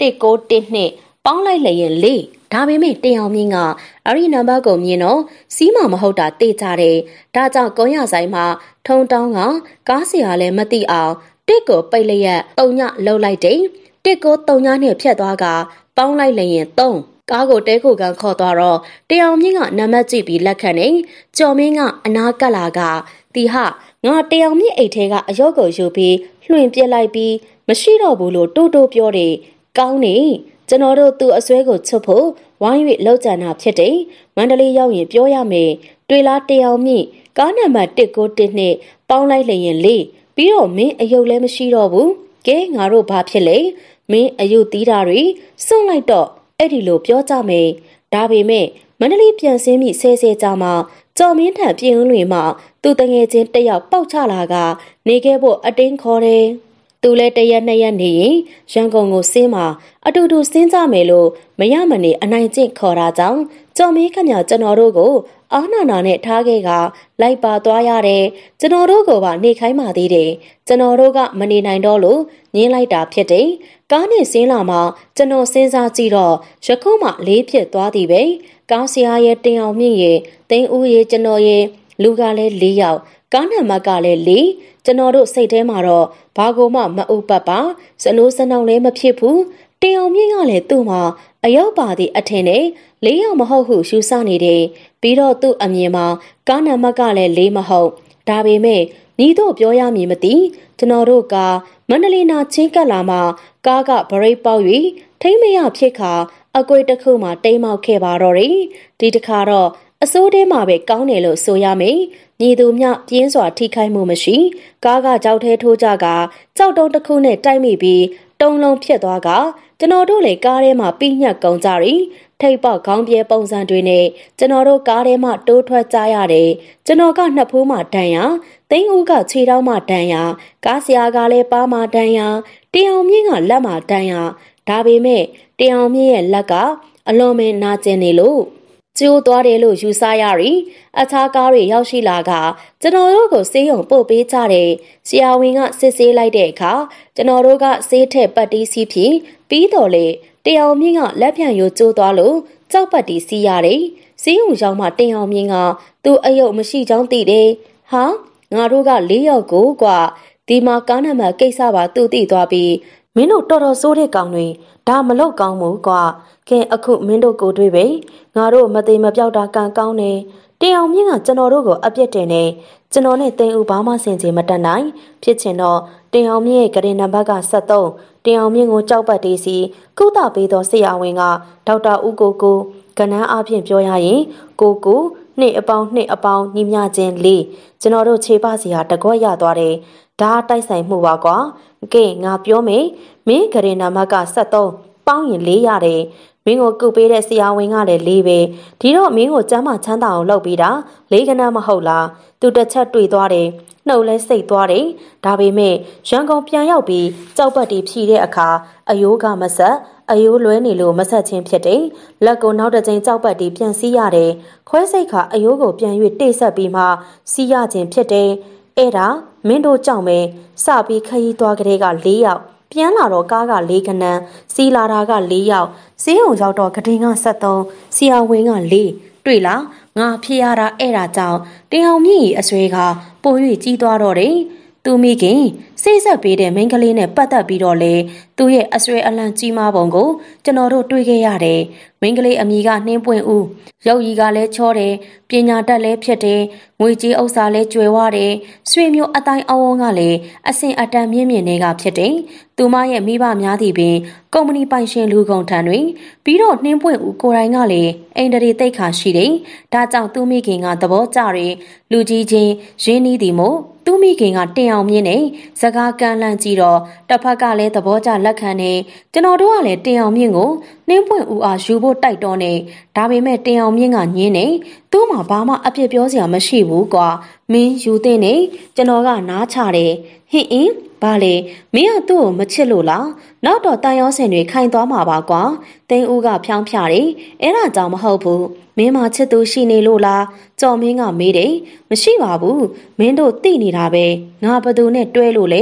တစ်ကိုတစ်နှစ်ပေါင်းလိုက်လျင်လေးဒါပေမဲ့တင်အောင်မြင့်ကအဲ့ဒီနံပါတ်ကိုမြင်တော့စီးမမဟုတ်တာသိကြတယ်ဒါကြောင့်ကုန်းရဆိုင်မှာထုံတောင်းကကားစရာလည်းမသိအောင်တစ်ကိုပိတ်လျက်တုံညလှုပ်လိုက်တယ်တစ်ကိုတုံညနဲ့ဖြတ်သွားကပေါင်းလိုက်လျင်သုံးကားကိုတဲခုကန်ခေါ်သွားတော့တင်အောင်မြင့်ကနံပါတ်ကြည့်ပြီးလက်ခံနေကျော်မင်းကအနာကပ်လာကတီဟာငါတင်အောင်မြင့်အိတ်ထဲကအယောကိုယူပြီးလွှင့်ပြစ်လိုက်ပြီးမရှိတော့ဘူးလို့တိုးတိုးပြောတယ်ကောင်းနေကျွန်တော်တို့သူ့အစွဲကိုချွတ်ဖို့ဝိုင်း၍လောက်ကြံတာဖြစ်တယ်မန္တလေးရောက်ရင်ပြောရမယ်တွေ့လားတင်အောင်မြင့်ကားနံပါတ်တစ်ကိုတစ်နှစ်ပေါင်းလိုက်လျင်လေးပြီးတော့မင်းအယုတ်လည်းမရှိတော့ဘူးကဲငါတို့ဘာဖြစ်လဲမင်းအယုတ်သီးတာတွေစွန့်လိုက်တော့အဲ့ဒီလိုပြောကြမယ်ဒါပေမဲ့မန္တလေးပြန်ဆင်းမိဆဲဆဲကြမှာကြော်မင်းထံပြင်းဦးလွင်မှသူတငယ်ချင်းတယောက်ပေါက်ချလာကနေခဲ့ဖို့အတင်းခေါ်တယ်သူလည်းတရက်နှစ်ရက်နေရင်ရန်ကုန်ကိုဆင်းမှာအတူတူဆင်းကြမယ်လို့မရမနေအနိုင်ကျင့်ခေါ်တာကြောင့်ကြော်မင်းခမကျွန်တော်တို့ကိုအာနာနာနဲ့ထားခဲ့ကလိုက်ပါသွားရတယ်ကျွန်တော်တို့ကပါနေခိုင်းပါသေးတယ်ကျွန်တော်တို့ကမနေနိုင်တော့လို့ညင်းလိုက်တာဖြစ်တယ်ကားနဲ့ဆင်းလာမှကျွန်တော်စဉ်းစားကြည့်တော့ရခုမှလေးဖြစ်သွားသည်ပဲကားဆရာရဲ့တင်အောင်မြင့်ရဲ့တင်းဦးရဲ့ကျွန်တော်ရဲ့လူကလည်း၄ယောက်ကားနံပါတ်ကလည်း၄ကျွန်တော်တို့စိတ်ထဲမှာတော့ဘာကိုမှမအုပ်ပတ်ပါစနိုးစနောင်လည်းမဖြစ်ဘူးတင်အောင်မြင့်ကလည်းသူ့မှာအရောက်ပါသည့်အထင်နဲ့လေးယောက်မဟုတ်ဟုရှူဆနေတယ်ပြီးတော့သူ့အမြင်မှာကားနံပါတ်ကလည်း၄မဟုတ်ဒါပေမဲ့ညီတို့ပြောရမည်မသိကျွန်တော်တို့ကမန္တလေးနာချင်းကပ်လာမှကားကဗရိတ်ပေါက်၍ထိမ့်မရဖြစ်ခါအကွေတစ်ခုမှတိမ်မောက်ခဲ့ပါတော့တယ်ဒီတစ်ခါတော့အစိုးထဲမှာပဲကောင်းတယ်လို့ဆိုရမယ်ညီသူမြပြင်းစွာထိခိုက်မှုမရှိကားကကြောက်ထဲထိုးကြကကြောက်တုံးတစ်ခုနဲ့တိုက်မိပြီးတုံလုံးဖြစ်သွားကကျွန်တော်တို့လည်းကားထဲမှာပြီးညက်ကုန်ကြရီထိပ်ပေါက်ခေါင်းပြဲပုံစံတွေနဲ့ကျွန်တော်တို့ကားထဲမှာတိုးထွက်ကြရတယ်ကျွန်တော်ကနှစ်ဖိုးမှဒဏ်ရာသိန်းဦးကခြေထောက်မှဒဏ်ရာကားဆရာကလည်းပါမှဒဏ်ရာတင်အောင်မြင့်ကလက်မှဒဏ်ရာဒါပေမဲ့တင်အောင်မြင့်ရဲ့လက်ကအလွန်ပဲနာကျင်နေလို့ကျိုးသွားတယ်လို့ယူဆရရီအခြားကားတွေရောက်ရှိလာကကျွန်တော်တို့ကိုဆေးရုံပို့ပေးကြတယ်ဆရာဝန်ကစစ်ဆေးလိုက်တဲ့အခါကျွန်တော်တို့ကဆေးထက်ပတ်တီးစီးဖြစ်ပြီးတော့လေတင်အောင်မြင့်ကလက်ပြန်ရိုးကျိုးသွားလို့ကြောက်ပတ်တီးစီးရတယ်ဆေးရုံရောက်မှတင်အောင်မြင့်ကသူ့အယုတ်မရှိချောင်းသိတယ်ဟာငါတို့က၄ယောက်ကိုကွာဒီမှာကားနံပါတ်ကိစ္စပါသူသိသွားပြီးမင်းတို့တော်တော်ဆိုးတဲ့ကောင်တွေဒါမလောက်ကောင်းဘူးကွာကဲအခုမင်းတို့ကိုတွေ့ပဲငါတို့မသေးမပြောက်တာကံကောင်းတယ်တင်အောင်မြင့်ကကျွန်တော်တို့ကိုအပြစ်တင်နေကျွန်တော်နဲ့တင်ဦးဘာမှဆင်ခြင်မတက်နိုင်ဖြစ်ချင်တော့တင်အောင်မြင့်ရဲ့ဂရင်နံပါတ်ကဆက်သုံးတင်အောင်မြင့်ကိုကြောက်ပတ်တေးစီကုသပေးသောဆရာဝန်ကဒေါက်တာဦးကိုကိုကဏ္ဍအားဖြင့်ပြောရရင်ကိုကိုနှစ်အပေါင်းနှစ်အပေါင်းညီမျှခြင်းလေးကျွန်တော်တို့ခြေပစီဟာတကွက်ရသွားတယ်ဒါတိုက်ဆိုင်မှုပါကွာကဲငါပြောမယ်မင်းဂရင်နံပါတ်ကဆက်သုံးပေါင်းရင်လေးရတယ်မင်းကိုကုပေးတဲ့ဆရာဝန်ကလည်းလေးပဲဒီတော့မင်းကိုကျမ်းမာချမ်းသာအောင်လုပ်ပေးတာလေးကနမဟုတ်လားသူတစ်ချက်တွေ့သွားတယ်နှုတ်လဲစိတ်သွားတယ်ဒါပေမဲ့ရန်ကုန်ပြန်ရောက်ပြီးကြောက်ပတ်တီဖြီးတဲ့အခါအယိုးကမဆက်အယိုးလွဲနေလို့မဆက်ချင်းဖြစ်တယ်လက်ကိုနောက်တစ်ကြိမ်ကြောက်ပတ်တီပြန်စီးရတယ်ခွဲစိတ်ခါအယိုးကိုပြန်၍တိတ်ဆက်ပြီးမှစီးရခြင်းဖြစ်တယ်အဲ့ဒါမင်းတို့ကြောင့်ပဲစပြီးခရီးသွားကလေးက၄ယောက်ပြန်လာတော့ကားက၄ခဏန်းစီလာတာက၄ယောက်ဈေးုံရောက်တော့ဂဒင်းကဆက်သုံးဆီယာဝင်းက၄တွေ့လားငါဖြစ်ရတာအဲ့ဒါကြောင့်တင်အောင်မြင့်ကြီးအဆွေကပို၍ကြီးသွားတော့တယ်သူမိခင်စိတ်ဆက်ပေးတဲ့မိန်းကလေးနဲ့ပတ်သက်ပြီးတော့လေသူရဲ့အဆွေအလံကြီးမားပုံကိုကျွန်တော်တို့တွေ့ခဲ့ရတယ်မိန်းကလေးအမိကနှင်းပွင့်ဦးရုပ်ရည်ကလည်းချောတယ်ပညာတတ်လည်းဖြစ်တယ်ငွေကြီးဥစ္စာလည်းကျွယ်ဝတယ်ဆွေမျိုးအတိုင်းအဝန်းကလည်းအဆင်အတန်မြင့်မြင့်တွေကဖြစ်တယ်သူမရဲ့မိဘများသည့်ပင်ကုမ္ပဏီပိုင်ရှင်လူကုန်ထံတွင်ပြီးတော့နှင်းပွင့်ဦးကိုယ်တိုင်ကလည်းအိမ်တရီတိတ်ခါရှိတယ်ဒါကြောင့်သူမိခင်ကသဘောကျတယ်လူကြီးချင်းရင်းနှီးသည်မို့သူမိခင်ကတင်အောင်မြင့်နေစကားကမ်းလှမ်းကြည့်တော့တစ်ဖက်ကလည်းသဘောကျလက်ခံနေကျွန်တော်တို့ကလည်းတင်အောင်မြင့်ကိုနှင်းပွင့်ဦးအားယူဖို့တိုက်တော့နေဒါပေမဲ့တင်အောင်မြင့်ကညင်းနေသူ့မှာဘာမှအပြစ်ပြောစရာမရှိဘူးကွာမင်းယူတဲ့နေကျွန်တော်ကနားချတယ်ဟင်အင်းဘာလဲမင်းကသူ့ကိုမချစ်လို့လားနောက်တော့တန်ရောစင်တွေခိုင်သွားမှာပါကွာတင်းဦးကဖြောင်းဖြတယ်အဲ့ဒါကြောင့်မဟုတ်ဘူးမင်းမချစ်သူရှိနေလို့လားကြော်မင်းကမေးတယ်မရှိပါဘူးမင်းတို့သိနေတာပဲငါဘသူနဲ့တွဲလို့လေ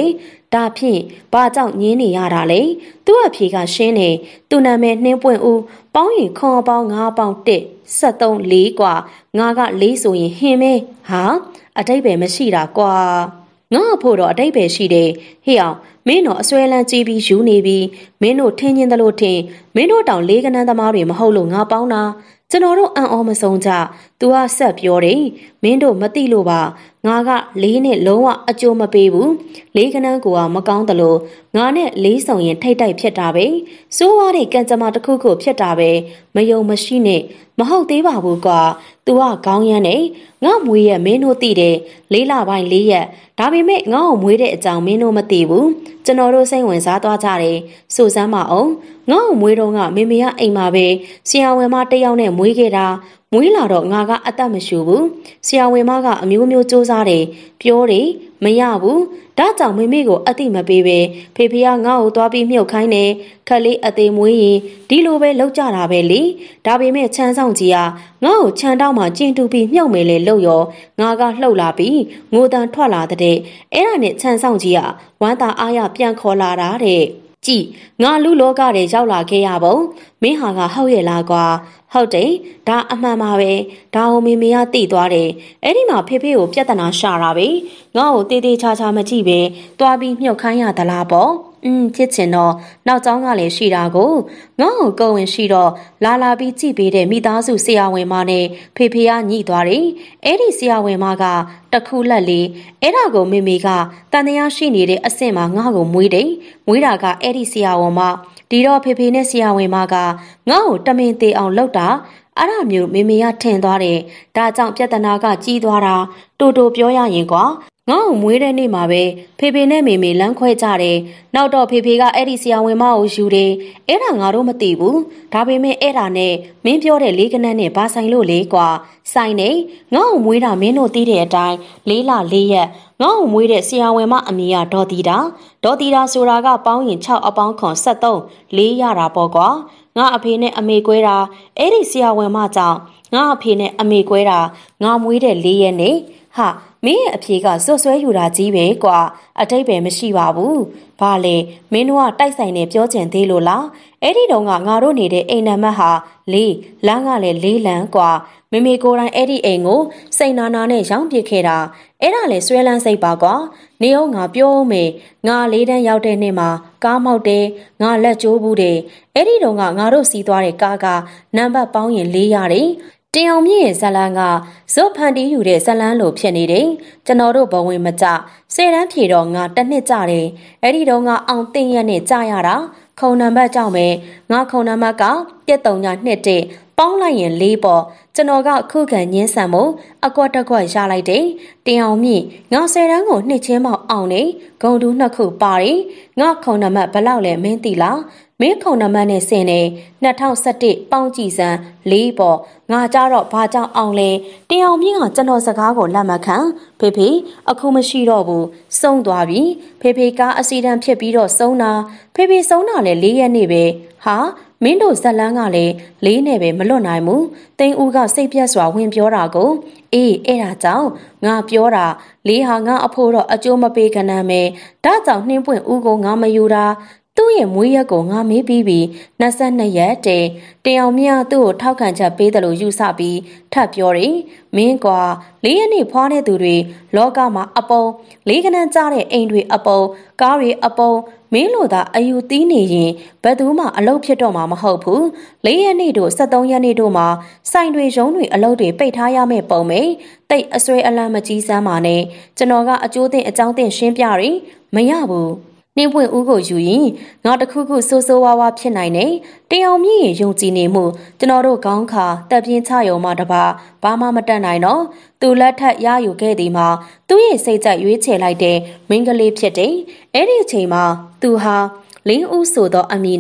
ဒါဖြင့်ဘာကြောင့်ညင်းနေရတာလဲသူ့အဖြေကရှင်းနေသူနာမည်နှင်းပွင့်ဦးပေါင်းရင်ခွန်ပေါင်းငါးပေါင်းတစ်ဆက်သုံးလေးกว่าငါကလေးဆိုရင်ဟင်မဲဟာအတိတ်ပဲမရှိတာကွာငါ့ဖို့တော့အတိတ်ပဲရှိတယ်ဟေ့အောင်မင်းတို့အစွဲလန်းကြည့်ပြီးယူနေပြီးမင်းတို့ထင်းချင်းသလိုထင်မင်းတို့တောင်လေးကနန်းသမားတွေမဟုတ်လို့ငါပေါင်းတာကျွန်တော်တို့အံ့ဩမဆုံးကြ तू ကဆက်ပြောတယ်မင်းတို့မသိလို့ပါငါကလေးနဲ့လုံးဝအကျိုးမပေးဘူးလေးကနန်းကိုကမကောင်းတယ်လို့ငါနဲ့လေးဆောင်ရင်ထိတ်တိုက်ဖြစ်တာပဲစိုးဝါးတဲ့ကံကြမ္မာတစ်ခုခုဖြစ်တာပဲမယုံမရှိနဲ့မဟုတ်သေးပါဘူးကွာ तू ကခေါင်းရမ်းနေငါမွေးရမင်းတို့သိတယ်လေးလပိုင်းလေးရက်ဒါပေမဲ့ငါ့ကိုမွေးတဲ့အကြောင်းမင်းတို့မသိဘူးကျွန်တော်တို့စိတ်ဝင်စားသွားကြတယ်စူစမ်းမအောင်ငါ့ကိုမွေးတော့ကမေမေကအိမ်မှာပဲဆရာဝန်မတယောက်နဲ့မွေးခဲ့တာမွေးလာတော့ငါကအသက်မရှူဘူးဆရာဝန်မကအမျိုးမျိုးစူးစမ်းတယ်ပြောတယ်မရဘူးဒါကြောင့်မေမေကိုအတိမပေးပဲဖေဖေကငါ့ကိုသွားပြီးမြုပ်ခိုင်းတယ်ခက်လေးအသေးမွေးရင်ဒီလိုပဲလောက်ကြတာပဲလေဒါပေမဲ့ချမ်းဆောင်ကြီးကငါ့ကိုခြံတောက်မှကျင်းတူပြီးမြုပ်မယ်လေလို့ရောငါကလှုပ်လာပြီးငိုတန်ထွက်လာတဲ့အဲ့ဒါနဲ့ချမ်းဆောင်ကြီးကဝမ်းသာအားရပြန်ခေါ်လာတာတဲ့ကြည်ငါလူလောကတွေရောက်လာခဲ့ရပုံမင်းဟာကဟုတ်ရဲ့လားကွာဟုတ်တယ်ဒါအမှန်ပါပဲဒါကိုမေမေကသိသွားတယ်အဲ့ဒီမှာဖေဖေကိုပြဿနာရှာတာပဲငါ့ကိုတေးသေးချာချာမကြည့်ပဲတွားပြီးမြုပ်ခိုင်းရသလားပေါ့อืมဖြစ်ချင်တော့နောက်ကျောင်းကလည်းရှိတာကိုငါ့ကိုကိုဝင်ရှိတော့လာလာပြီးကြည့်ပေးတဲ့မိသားစုဆရာဝန်မနဲ့ဖေဖေကညှိသွားတယ်အဲ့ဒီဆရာဝန်မကတခုလက်လေးအဲ့ဒါကိုမေမေကတန်တရားရှိနေတဲ့အဆင့်မှာငါ့ကိုမွေးတယ်မွေးတာကအဲ့ဒီဆရာဝန်မဒီတော့ဖေဖေနဲ့ဆရာဝန်မကငါ့ကိုတမင်သေးအောင်လုပ်တာအဲ့ဒါမျိုးမေမေကထင်သွားတယ်ဒါကြောင့်ပြဿနာကကြီးသွားတာတူတူပြောရရင်ကွာငါ့ကိုမွေးတဲ့နေ့မှာပဲဖေဖေနဲ့မေမေလမ်းခွဲကြတယ်နောက်တော့ဖေဖေကအဲ့ဒီဆရာဝန်မကိုယူတယ်အဲ့ဒါငါတို့မသိဘူးဒါပေမဲ့အဲ့ဒါနဲ့မင်းပြောတဲ့လေးကနန်းနဲ့ဘာဆိုင်လို့လဲကွာဆိုင်နေငါ့ကိုမွေးတာမင်းတို့သိတဲ့အတိုင်းလေးလလေးရက်ငါ့ကိုမွေးတဲ့ဆရာဝန်မအမေကဒေါ်တီတာဒေါ်တီတာဆိုတာကပေါင်းရင်၆အပေါင်းခွန်ဆက်သုံးလေးရတာပေါ့ကွာငါအဖေနဲ့အမေကွဲတာအဲ့ဒီဆရာဝန်မကြောင့်ငါအဖေနဲ့အမေကွဲတာငါမွေးတဲ့လေးရက်နေဟာမင်းရဲ့အဖြေကစွတ်ဆွဲယူတာကြီးပဲကွာအတိတ်ပဲမရှိပါဘူးဘာလဲမင်းတို့ကတိုက်ဆိုင်နေပြောချင်သေးလို့လားအဲ့ဒီတော့ကငါတို့နေတဲ့အိမ်နံပါတ်ဟာလေးလမ်းကလည်းလေးလမ်းကွာမေမေကိုယ်တိုင်အဲ့ဒီအိမ်ကိုစိတ်နာနာနဲ့ရောင်းပစ်ခဲ့တာအဲ့ဒါလေဆွဲလန်းစိတ်ပါကွာနေအောင်ငါပြောမေငါလေးတန်းရောက်တဲ့နေ့မှာကားမောက်တယ်ငါလက်ကျိုးဘူးတယ်အဲ့ဒီတော့ကငါတို့စီးသွားတဲ့ကားကနံပါတ်ပေါင်းရင်လေးရတယ်တင်အောင်မြင့်ရဲ့ဇလန်းကဇွတ်ဖန်တီးယူတဲ့ဇလန်းလိုဖြစ်နေတယ်ကျွန်တော်တို့ဘဝင်မကြဆယ်တန်းဖြေတော့ငါတစ်နှစ်ကြတယ်အဲ့ဒီတော့ငါအောင်သိရက်နဲ့ကြရတာခုံနံပါတ်ကြောင့်ပဲငါခုံနံပါတ်ကပြက်တုံညာနှစ်တဲ့ပေါင်းလိုက်ရင်လေးပေါ့ကျွန်တော်ကခုခံညင်းဆန်မှုအကွက်တက်ကွက်ရလိုက်တယ်တင်အောင်မြင့်ငါဆယ်တန်းကိုနှစ်ချင်းမောက်အောင်နေဂုံတူနှစ်ခုပါတယ်ငါခုံနံပါတ်ဘလောက်လဲမင်းသိလားမင်းခုံနံပါတ်နဲ့ဆင်နေ၂၀၁၁ပေါင်းကြည့်စမ်းလေးပေါ့ငါကြတော့ဘာကြောင့်အောင်လဲတင်အောင်မြင့်ကကျွန်တော်စကားကိုလက်မခံဖေဖေအခုမရှိတော့ဘူးစုံသွားပြီဖေဖေကအစီတန်းဖြစ်ပြီးတော့စုံတာဖေဖေစုံတာလဲလေးရက်နေပဲဟာမင်းတို့ဇက်လန်းကလည်းလေးနဲ့ပဲမလွတ်နိုင်ဘူးတိန်ဦးကစိတ်ပြတ်စွာဝင်ပြောတာကိုအေးအဲ့ဒါကြောင့်ငါပြောတာလေးဟာငါအဖို့တော့အကျိုးမပေးကနမ်းမယ်ဒါကြောင့်နှင်းပွင့်ဦးကိုငါမယူတာသူ့ရဲ့မွေးရက်ကိုငါမေးပြီးပြီး၂၂ရက်တည်းတင်အောင်မြသူ့ကိုထောက်ခံချက်ပေးတယ်လို့ယူဆပြီးထပ်ပြောတယ်မင်းကွာလေးရက်နေဖွားတဲ့သူတွေလောကမှာအပုံလေးကနန်းကြတဲ့အိမ်တွေအပုံကားတွေအပုံမင်းလိုသာအယူသီးနေရင်ဘယ်သူမှအလုပ်ဖြစ်တော့မှာမဟုတ်ဘူးလေးရက်နေ့တို့၁၃ရက်နေ့တို့မှာဆိုင်တွေရုံးတွေအလုပ်တွေပိတ်ထားရမယ့်ပုံပဲတိတ်အဆွဲအလန့်မကြီးစမ်းပါနဲ့ကျွန်တော်ကအကျိုးတင်အကြောင်းတင်ရှင်းပြရင်မရဘူးနှင်းပွင့်ဦးကိုယူရင်ငါတခုခုဆိုးဆိုးဝါးဝါဖြစ်နိုင်တယ်တင်အောင်မြင့်ရင်ယုံကြည်နေမှုကျွန်တော်တို့ခေါင်းခါတက်ပြင်းချယုံမှတပါဘာမှမတတ်နိုင်တော့သူလက်ထက်ရယူခဲ့သည်မှာသူ့ရဲ့စိတ်ကြိုက်ရွေးချယ်လိုက်တဲ့မင်းကလေးဖြစ်တယ်အဲ့ဒီအချိန်မှာသူဟာလင်းဦးဆိုသောအမည်နဲ့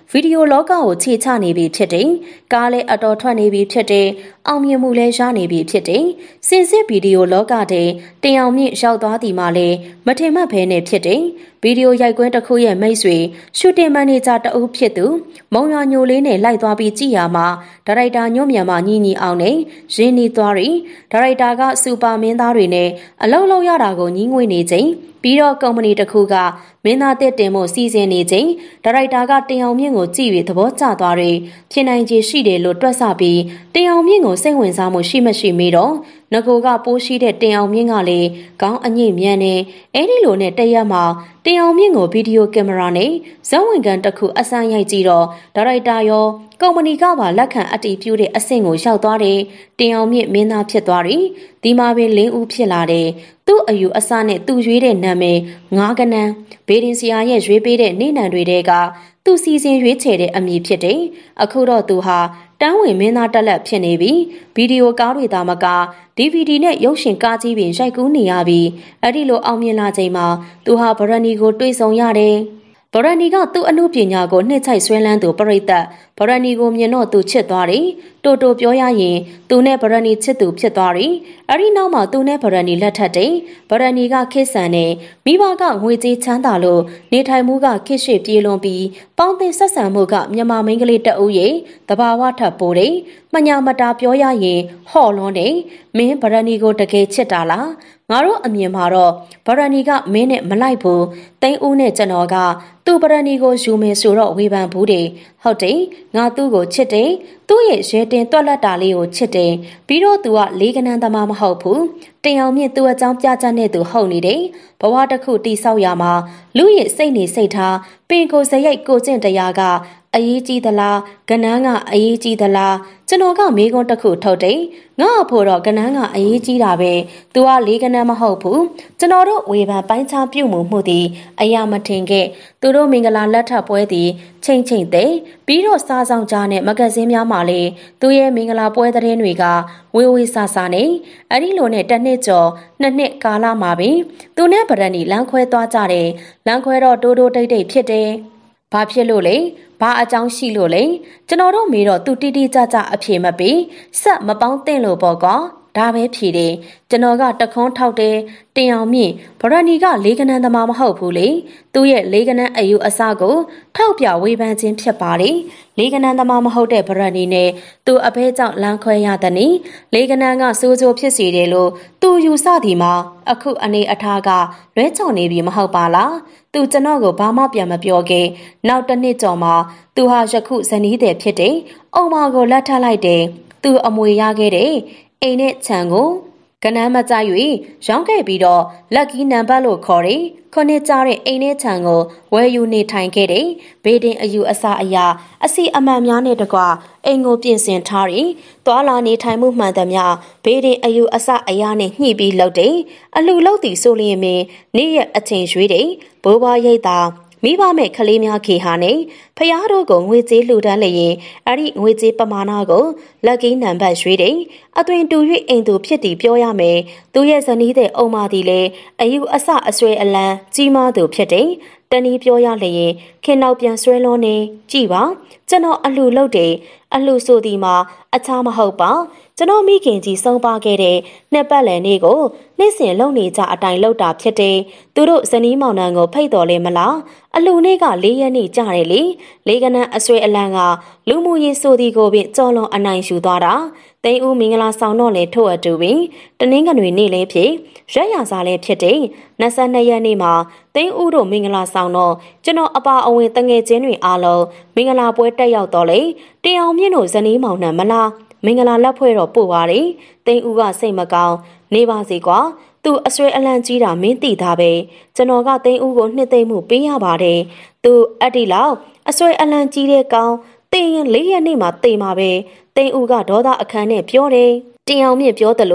ဗီဒီယိုလောကကိုခြေချနေပြီဖြစ်တယ်။ကားလည်းအတော်ထွက်နေပြီဖြစ်တယ်။အောင်မြင်မှုလည်းရနေပြီဖြစ်တယ်။စင်စစ်ဗီဒီယိုလောကတဲ့တင်အောင်မြင့်ရောက်သွားသည်မှလည်းမထင်မှတ်ဘဲနဲ့ဖြစ်တယ်။ဗီဒီယိုရိုက်ကွင်းတစ်ခုရဲ့မိတ်ဆွေရှူတင်မန်နေဂျာတအုပ်ဖြစ်သူမုံရွာညိုလေးနဲ့လိုက်သွားပြီးကြည်ရမှာဒါရိုက်တာညွန့်မြန်မာညီညီအောင်နဲ့ရင်းနီသွားရီဒါရိုက်တာကစူပါမင်းသားတွေနဲ့အလုံးလုံးရတာကိုညီးငွေနေချိန်ပြီးတော့ကုမ္ပဏီတစ်ခုကမင်းသားတက်တင်မှုစီစဉ်နေချိန်ဒါရိုက်တာကတင်အောင်မြင့်ကိုကြည့်ပြီးသဘောကျသွားတယ်ဖြစ်နိုင်ခြေရှိတယ်လို့တွက်ဆပြီးတင်အောင်မြင့်ကိုစိတ်ဝင်စားမှုရှိမရှိမေးတော့ငကိုကပိုးရှိတဲ့တင်အောင်မြင့်ကလည်းခေါင်းအငိမ့်မြန်နေအဲ့ဒီလိုနဲ့တရက်မှာတင်အောင်မြင့်ကိုဗီဒီယိုကင်မရာနဲ့ဇက်ဝင်ကန်တစ်ခုအစမ်းရိုက်ကြည့်တော့ဒါရိုက်တာရောကုမ္ပဏီကပါလက်ခံအတည်ပြုတဲ့အဆင့်ကိုရောက်သွားတယ်တင်အောင်မြင့်မင်းသားဖြစ်သွားတယ်ဒီမှာပင်လင်းဦးဖြစ်လာတယ်သူ့အယူအဆနဲ့သူ့ရွေးတဲ့နာမည်ငါးကနန်းဘေဒင်ဆီယာရဲ့ရွေးပေးတဲ့နေနံတွေတဲကသူ့စီစဉ်ရွေးချယ်တဲ့အမည်ဖြစ်တယ်အခုတော့သူဟာတန်းဝင်မင်းသားတက်လက်ဖြစ်နေပြီဗီဒီယိုကားတွေသာမက ဒီဗီဒီ နဲ့ရုပ်ရှင်ကားကြီးပင်ရိုက်ကူးနေရပြီးအဲ့ဒီလိုအောင်မြင်လာချိန်မှာသူဟာဗရဏီကိုတွေ့ဆုံရတယ်ဗရဏီကသူ့အမှုပညာကိုနှစ်ချိုက်ဆွဲလန်းသူပရိသတ်ဗရဏီကိုမြင်တော့သူချစ်သွားတယ်တိုးတိုးပြောရရင်သူနဲ့ဗရဏီချစ်သူဖြစ်သွားတယ်အဲ့ဒီနောက်မှာသူနဲ့ဗရဏီလက်ထပ်တယ်ဗရဏီကခေတ်ဆန်နေမိဘကငွေကြေးချမ်းသာလို့နေထိုင်မှုကခေတ်ရှေ့ပြေးလွန်ပြီးပေါင်းတင်ဆက်ဆံမှုကမြန်မာမိန်းကလေးတအုပ်ရဲ့တဘာဝထပ်ပိုးတယ်မညာမတာပြောရရင်ဟော့လွန်းတယ်မင်းဗရဏီကိုတကယ်ချစ်တာလားငါတို့အမြင်မှာတော့ဗရဏီကမင်းနဲ့မလိုက်ဘူးတိန်ဦးနဲ့ကျွန်တော်ကသူ့ဗရဏီကိုယူမယ်ဆိုတော့ဝေဖန်ဘူးတယ်ဟုတ်တယ်ငါသူ့ကိုချစ်တယ်သူ့ရဲ့ရဲတင်တွက်လက်တာလေးကိုချစ်တယ်ပြီးတော့သူကလေးကနန်းသမားမဟုတ်ဘူးတင်အောင်မြင့်သူ့အကြောင်းပြချက်နဲ့သူဟုတ်နေတယ်ဘဝတစ်ခုတိဆောက်ရမှာလူရဲ့စိတ်နေစိတ်ထားပင်ကိုစရိုက်ကိုကျင့်တရားကအရေးကြီးသလားကနန်းကအရေးကြီးသလားကျွန်တော်ကမေးခွန်းတစ်ခုထုတ်တယ်ငါ့အဖို့တော့ကနန်းကအရေးကြီးတာပဲသူကလေးကနန်းမဟုတ်ဘူးကျွန်တော်တို့ဝေဖန်ပိုင်းခြားပြုမှုမှုသည်အရာမထင်ခဲ့သူတို့မင်္ဂလာလက်ထပ်ပွဲသည်ချိန်ချိန်သေးပြီးတော့စားဆောင်ကြားနဲ့မဂ္ဂဇင်းများမှာလေသူရဲ့မင်္ဂလာပွဲသတင်းတွေကဝေဝေဆာဆာနေအဲ့ဒီလိုနဲ့တစ်နှစ်ကျော်နှစ်နှစ်ကာလမှာပင်သူနဲ့ဗရဏီလမ်းခွဲသွားကြတယ်လမ်းခွဲတော့တိုးတိုးတိတ်တိတ်ဖြစ်တယ်ဘာဖြစ်လို့လဲဘာအကြောင်းရှိလို့လဲကျွန်တော်တို့မေတော့သူတိတိကျကျအဖြေမပေးဆက်မပေါင်းသင့်လို့ပေါ့ကွာဒါပဲဖြေတယ်ကျွန်တော်ကတခွန်းထောက်တယ်တင်အောင်မြင့်ဗရဏီကလေးကနန်းသမားမဟုတ်ဘူးလေသူ့ရဲ့လေးကနန်းအယူအဆကိုထောက်ပြဝေဖန်ခြင်းဖြစ်ပါတယ်လေးကနန်းသမားမဟုတ်တဲ့ဗရဏီနဲ့သူ့အဖေကြောင့်လမ်းခွဲရတဲ့နီလေးကနန်းကစိုးစိုးဖြစ်စီတယ်လို့သူယူဆသည်မှာအခုအနေအထားကလွဲချော်နေပြီမဟုတ်ပါလားသူကျွန်တော်ကိုဘာမှပြန်မပြောခဲ့နောက်တစ်နှစ်ကျော်မှာသူဟာယခုဇနီးတဲ့ဖြစ်တယ်အုံမကိုလက်ထပ်လိုက်တယ်သူအမွေရခဲ့တယ်အိမ်နဲ့ခြံကိုကနန်းမကြ၍ရောင်းခဲ့ပြီးတော့လက်ကီးနံပါတ်လို့ခေါ်တယ်ခုနှစ်ကြားတဲ့အိမ်နဲ့ခြံကိုဝယ်ယူနေထိုင်ခဲ့တယ်ဘေးတင်အယူအဆအရာအစီအမှန်များနဲ့တကွအိမ်ကိုပြင်ဆင်ထားတယ်သွာလာနေထိုင်မှုမှန်သမျှဘေးတင်အယူအဆအရာနဲ့ညှိပြီးလုပ်တယ်အလှလုပ်သည်ဆိုလျင်ပင်နေ့ရက်အချိန်ရွေးတယ်ဘိုးဘွားရိတ်တာမိဘမဲ့ခလေးများခေဟာနေဖျားတို့ကိုငွေကြေးလှူဒန်းလျင်အဲ့ဒီငွေကြေးပမာဏကိုလက်ကီးနံပါတ်ရွှေးတယ်အသွင်တူ၍အိမ်သူဖြစ်တည်ပြောရမယ်သူရဲ့ဇနီးတဲ့အုံမသည်လေအယူအဆအဆွဲအလန်းကြီးမားသူဖြစ်တယ်တနည်းပြောရလျင်ခင်နောက်ပြန်ဆွဲလုံးနေကြည်ပါကျွန်တော်အလှလုပ်တယ်အလှဆိုသည်မှာအခြားမဟုတ်ပါကျွန်တော်မိခင်ကြီးဆုံးပါခဲ့တဲ့နှစ်ပတ်လည်နေ့ကိုနေ့စဉ်လုံနေကြအတိုင်းလောက်တာဖြစ်တယ်သူတို့ဇနီးမောင်နှံကိုဖိတ်တော်လဲမလားအလှနေ့ကလေးရက်နေ့ကြတယ်လေလေးကနန်းအဆွဲအလန်းကလူမှုရေးဆိုသည်ကိုပင်ကြော်လွန်အနိုင်ယူသွားတာတိန်ဦးမင်္ဂလာဆောင်တော့လေထို့အတူပင်တနင်္ဂနွေနေ့လေးဖြစ်ရက်ရစားလေးဖြစ်တယ်နှစ်ဆယ့်နှစ်ရက်နေ့မှာတိန်ဦးတို့မင်္ဂလာဆောင်တော့ကျွန်တော်အပါအဝင်တငယ်ချင်းတွေအားလုံးမင်္ဂလာပွဲတက်ရောက်တော့လေတင်အောင်မြင့်တို့ဇနီးမောင်နှံမလားမင်္ဂလာလက်ဖွဲ့တော့ပို့ပါလေတိန်ဦးကစိတ်မကောင်းနေပါစေကွာသူအဆွဲအလန့်ကြီးတာမင်းသိတာပဲကျွန်တော်ကတိန်ဦးကိုနှစ်သိမ့်မှုပေးရပါတယ်သူအတိလောက်အဆွဲအလန့်ကြီးတဲ့ကောင်တင်ရင်လေးရက်နေ့မှာတိမ်မှာပဲတိန်ဦးကဒေါသအခန်းနဲ့ပြောတယ်တင်အောင်မြင့်ပြောသလို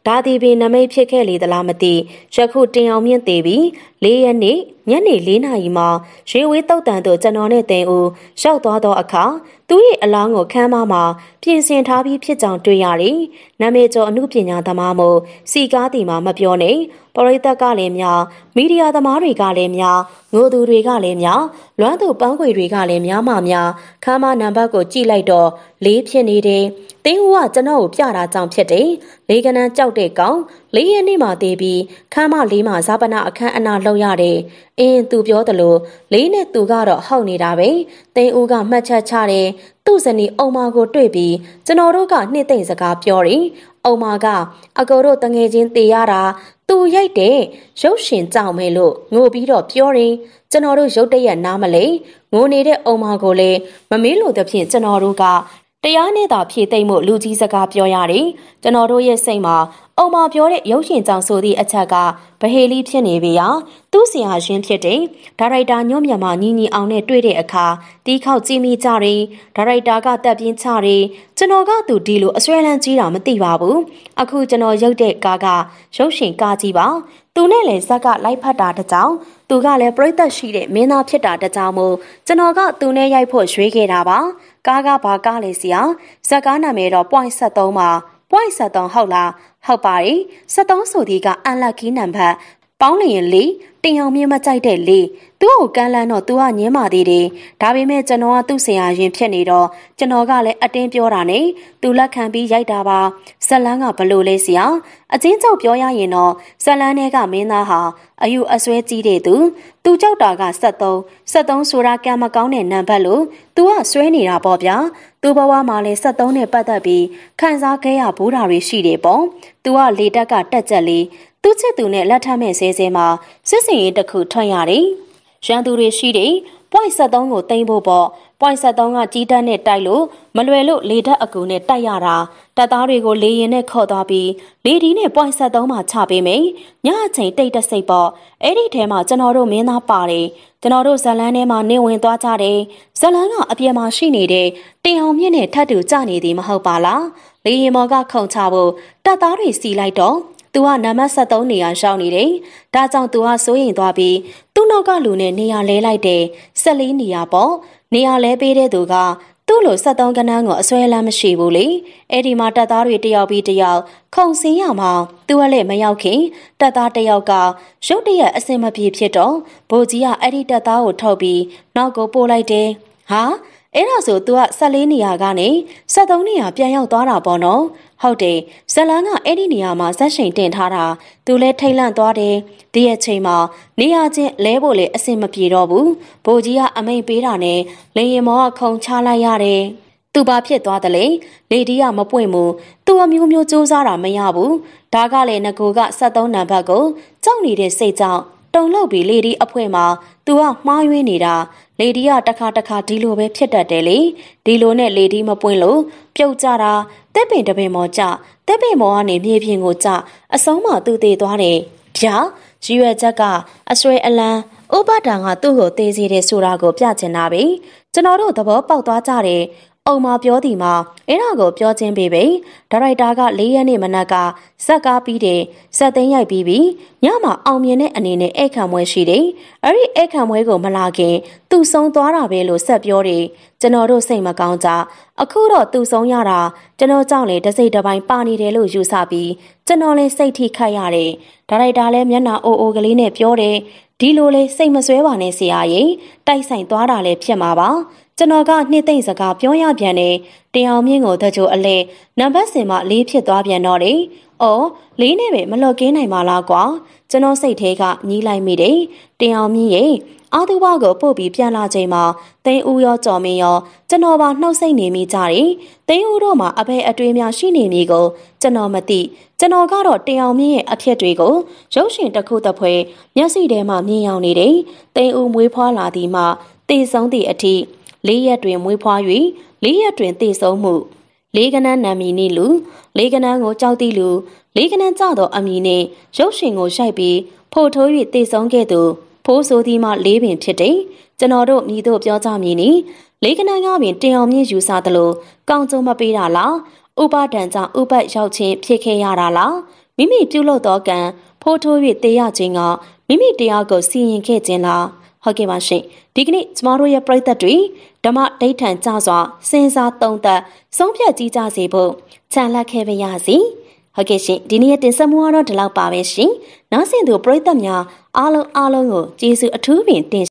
ဒါဒီပင်နမိတ်ဖြစ်ခဲ့လေသလားမသိယခုတင်အောင်မြင့်သေးပြီးလေးရက်နေ့ညနေလေးနာရီမှာရွှေဝေးတုတ်တန်တို့ကျွန်တော်နဲ့တင်ဦးရောက်သွားသောအခါသူ၏အလောင်းကိုခန်းမမှာပြင်ဆင်ထားပြီးဖြစ်ကြောင်တွေ့ရတယ်။နာမည်ကျော်အမှုပညာသမားမို့စီကားတီမှာမပြောနဲ့ပရိသတ်ကလည်းများမီဒီယာသမားတွေကလည်းများငိုသူတွေကလည်းများလွမ်းသူပန်းခွေတွေကလည်းများမှများခန်းမနံပါတ်ကိုကြည့်လိုက်တော့လေးဖြစ်နေတယ်။တင်းဦးကကျွန်တော်ကိုပြတာကြောင့်ဖြစ်တယ်။လေးကနန်းကြောက်တဲ့ကောင်လေးရက်နေ့မှသေးပြီးခန်းမလေးမှာဇာပနာအခန်းအနာလောက်ရတယ်။အင်းသူပြောသလိုလေးနဲ့သူကတော့ဟောက်နေတာပဲ။တင်းဦးကမှတ်ချက်ချတယ်။သူ့ဇနီးအုံမာကိုတွေ့ပြီးကျွန်တော်တို့ကနှစ်သိမ့်စကားပြောတယ်။အုံမာကအကိုတို့တငယ်ချင်းတေရတာသူရိုက်တဲ့ရုပ်ရှင်ကြောင့်ပဲလို့ငိုပြီးတော့ပြောတယ်။ကျွန်တော်တို့ရုတ်တရက်နားမလဲငိုနေတဲ့အုံမာကိုလည်းမမေးလို့သဖြင့်ကျွန်တော်တို့ကတရားနဲ့သာဖြေသိမ့်မှုလူကြီးစကားပြောရတယ်။ကျွန်တော်တို့ရဲ့စိတ်မှာအုံမပြောတဲ့ရုပ်ရှင်ကြောင့်ဆိုသည့်အချက်ကဗဟေလီဖြစ်နေပြီရာသူ့ဆရာရှင်ဖြစ်တဲ့ဒါရိုက်တာညွန့်မြန်မာညီညီအောင်နဲ့တွေ့တဲ့အခါတီးခေါက်ကြည့်မိကြတယ်။ဒါရိုက်တာကတက်ပြင်းချတယ်။ကျွန်တော်ကသူဒီလိုအစွဲလန်းကြီးတာမသိပါဘူး။အခုကျွန်တော်ရုပ်တဲ့ကားကရုပ်ရှင်ကားကြီးပါ။သူနဲ့လည်းဇက်ကလိုက်ဖတ်တာတကြောင်သူကလည်းပြိသက်ရှိတဲ့မင်းသားဖြစ်တာတကြောင်မို့ကျွန်တော်ကသူနဲ့ရိုက်ဖို့ရွေးခဲ့တာပါ။ကားကဘာကားလဲစီယာဇက်ကားနာမည်တော့ point ဆက်သုံး ပါ point ဆက်သုံး ဟုတ်လားဟုတ်ပါတယ်ဆက်သုံးဆိုဒီကအန်လက်ကီးနံပါတ်ပေါင်းလျင်လေးတင်အောင်မြင့်မကြိုက်တဲ့လေးသူ့ကိုကမ်းလန်းတော့သူကညင်းပါသေးတယ်ဒါပေမဲ့ကျွန်တော်ကသူ့ဆရာရင်ဖြစ်နေတော့ကျွန်တော်ကလည်းအတင်းပြောတာနဲ့သူလက်ခံပြီးရိုက်တာပါဇက်လန်းကဘလို့လဲဆရာအချင်းချုပ်ပြောရရင်တော့ဇက်လန်းတွေကမင်းသားဟာအယူအဆွဲကြီးတဲ့သူသူကြောက်တာကဆက်သုံးဆက်သုံးဆိုတာကံမကောင်းတဲ့နံပါတ်လို့သူကဆွဲနေတာပေါ့ဗျာသူ့ဘဝမှာလည်းဆက်သုံးနဲ့ပတ်သက်ပြီးခံစားခဲ့ရဘူးတာတွေရှိတယ်ပေါ့သူကလေတက်ကတက်ကြက်လေးသူ့ချစ်သူနဲ့လက်ထပ်မဲ့ဆဲဆဲမှာစစ်စင်ရေးတစ်ခုထွက်ရတယ်ရန်သူတွေရှိတယ် point ဆက်သုံး ကိုတင်ဖို့ပေါ့ point ဆက်သုံး ကကြီးတက်နဲ့တိုက်လို့မလွယ်လို့လေတက်အကူနဲ့တိုက်ရတာတပ်သားတွေကိုလေရင်နဲ့ခေါ်သွားပြီးလေဒီနဲ့ point ဆက်သုံး မှာချပေးမယ်ညအချိန်တိတ်တဆိတ်ပေါ့အဲ့ဒီထဲမှာကျွန်တော်တို့မင်းသားပါတယ်ကျွန်တော်တို့ဇလန်းထဲမှာနေဝင်သွားကြတယ်ဇလန်းကအပြင်မှာရှိနေတဲ့တင်အောင်မြင့်နဲ့ထပ်တူကြနေသည်မဟုတ်ပါလားလေရင်မော်ကခုံချဖို့တပ်သားတွေစီလိုက်တော့သူကနံပါတ်ဆက်သုံးနေရရှောင်းနေတယ်။ဒါကြောင့်သူကစိုးရိမ်သွားပြီးသူ့နောက်ကလူနဲ့နေရာလဲလိုက်တယ်။ဆက်လေးနေရာပေါ့။နေရာလဲပေးတဲ့သူကသူ့လိုဆက်သုံးကနန်းကိုအစွဲလမ်းမရှိဘူးလေ။အဲ့ဒီမှာတပ်သားတွေတယောက်ပြီးတယောက်ခုံစင်းရမှာသူကလည်းမရောက်ခင်တပ်သားတယောက်ကရုတ်တရက်အစင်မပြေဖြစ်တော့ဗိုလ်ကြီးကအဲ့ဒီတပ်သားကိုထုတ်ပြီးနောက်ကိုပို့လိုက်တယ်။ဟာအဲ့ဒါဆို तू ကဆက်လေးနေရာကနေဆက်သုံးနေရာပြန်ရောက်သွားတာပေါ့နော်ဟုတ်တယ်ဇလန်းကအဲ့ဒီနေရာမှာဇက်ရှိန်တင်ထားတာသူလဲထိတ်လန့်သွားတယ်ဒီရဲ့ချိန်မှာနေရာချင်းလဲဖို့လေအဆင်မပြေတော့ဘူးဘိုးကြီးကအမိန်ပေးတာနဲ့လေရင်မောကခုံချလိုက်ရတယ်သူဘာဖြစ်သွားတယ်လဲလေဒီကမပွင့်ဘူးသူအမျိုးမျိုးစူးစားတာမရဘူးဒါကလည်းငကိုကဆက်သုံးနံပါတ်ကိုကြောက်နေတဲ့စိတ်ကြောင့်တုံလောက်ပြီးလေဒီအဖွဲမှာသူကမှားယွင်းနေတာလေဒီကတခါတခါဒီလိုပဲဖြစ်တတ်တယ်လေဒီလိုနဲ့လေဒီမပွင့်လို့ပြုတ်ကြတာတက်ပင်တပင်မော်ကြတက်ပင်မော်ကနေမြေပြင်ကိုကြအဆုံးမှသူသေးသွားတယ်ဗျာရွရွက်ချက်ကအဆွဲအလန်းဥပဒံကသူ့ကိုသေးစီတယ်ဆိုတာကိုပြချင်တာပဲကျွန်တော်တို့သဘောပေါက်သွားကြတယ်အုံမပြောသည်မှာအဲ့ဒါကိုပြောချင်းပေးပဲဒါရိုက်တာကလေးရက်နေ့မနက်ကဇက်ကားပြီးတယ်ဇက်သိန်းရိုက်ပြီးပြီညမှာအောင်မြင်တဲ့အနေနဲ့အိတ်ခံပွဲရှိတယ်အဲ့ဒီအိတ်ခံပွဲကိုမလာခင်သူ့ဆုံးသွားတာပဲလို့ဆက်ပြောတယ်ကျွန်တော်တို့စိတ်မကောင်းကြအခုတော့သူ့ဆုံးရတာကျွန်တော်ကြောင့်လေတစိမ့်တစ်ပိုင်းပါနေတယ်လို့ယူဆပြီးကျွန်တော်လည်းစိတ်ထိခိုက်ရတယ်ဒါရိုက်တာလည်းမျက်နှာအိုအိုကလေးနဲ့ပြောတယ်ဒီလိုလေစိတ်မဆွဲပါနဲ့ဆရာကြီးတိုက်ဆိုင်သွားတာလည်းဖြစ်မှာပါကျွန်တော်ကနှစ်သိမ့်စကားပြောရပြန်တယ်တင်အောင်မြင့်ကိုတကြိုအလဲနံပါတ်စင်မှလေးဖြစ်သွားပြန်တော့တယ်အော်လေးနဲ့ပဲမလွတ်ကင်းနိုင်ပါလားကွာကျွန်တော်စိတ်ထဲကညီးလိုက်မိတယ်တင်အောင်မြင့်ရဲ့အာသူဘကိုပို့ပြီးပြန်လာချိန်မှာသိန်းဦးရောကြော်မင်းရောကျွန်တော်ပါနှုတ်ဆက်နေမိကြတယ်သိန်းဦးတို့မှာအဖေအတွေ့များရှိနေမည်ကိုကျွန်တော်မသိကျွန်တော်ကတော့တင်အောင်မြင့်ရဲ့အဖြစ်တွေကိုရုပ်ရှင်တစ်ခုတစ်ဖွဲမျက်စိထဲမှာမြင်ရောက်နေတယ်သိန်းဦးမွေးဖွားလာသည်မှတည်ဆုံးသည့်အထိလေးရက်တွင်မွေးဖွား၍လေးရက်တွင်တည်ဆုံးမှုလေးကနန်းနာမည်နှင့်လူလေးကနန်းကိုကြောက်သည့်လူလေးကနန်းကြသောအမည်နှင့်ရုပ်ရှင်ကိုရိုက်ပြီးဖိုထိုး၍တည်ဆုံးခဲ့သူဖိုးဆိုသည်မှလေးပင်ဖြစ်တယ်ကျွန်တော်တို့မိတို့ပြောကြမည်နီလေးကနန်းကပင်တင်အောင်မြင့်ယူဆသလိုကောင်းကျိုးမပေးတာလားဥပဒံကြောင့်ဥပတ်ရောက်ခြင်းဖြစ်ခဲ့ရတာလားမိမိပြုလုပ်သောကံဖိုးထိုး၍တေးရခြင်းကမိမိတရားကိုစီရင်ခဲ့ခြင်းလားဟုတ်ကဲ့ပါရှင်ဒီကနေ့ကျမတို့ရဲ့ပရိသတ်တွေဓမ္မဒိဋ္ဌံကြစွာစဉ်းစားသုံးသပ်ဆုံးဖြတ်ကြည့်ကြစေဖို့ခြံလက်ခဲ့ပါရစေဟုတ်ကဲ့ရှင်ဒီနေ့တင်ဆက်မှုကတော့ဒီလောက်ပါပဲရှင်နောက်ဆင်သူပရိသတ်များအားလုံးအားလုံးကိုကျေးဇူးအထူးပင်တင်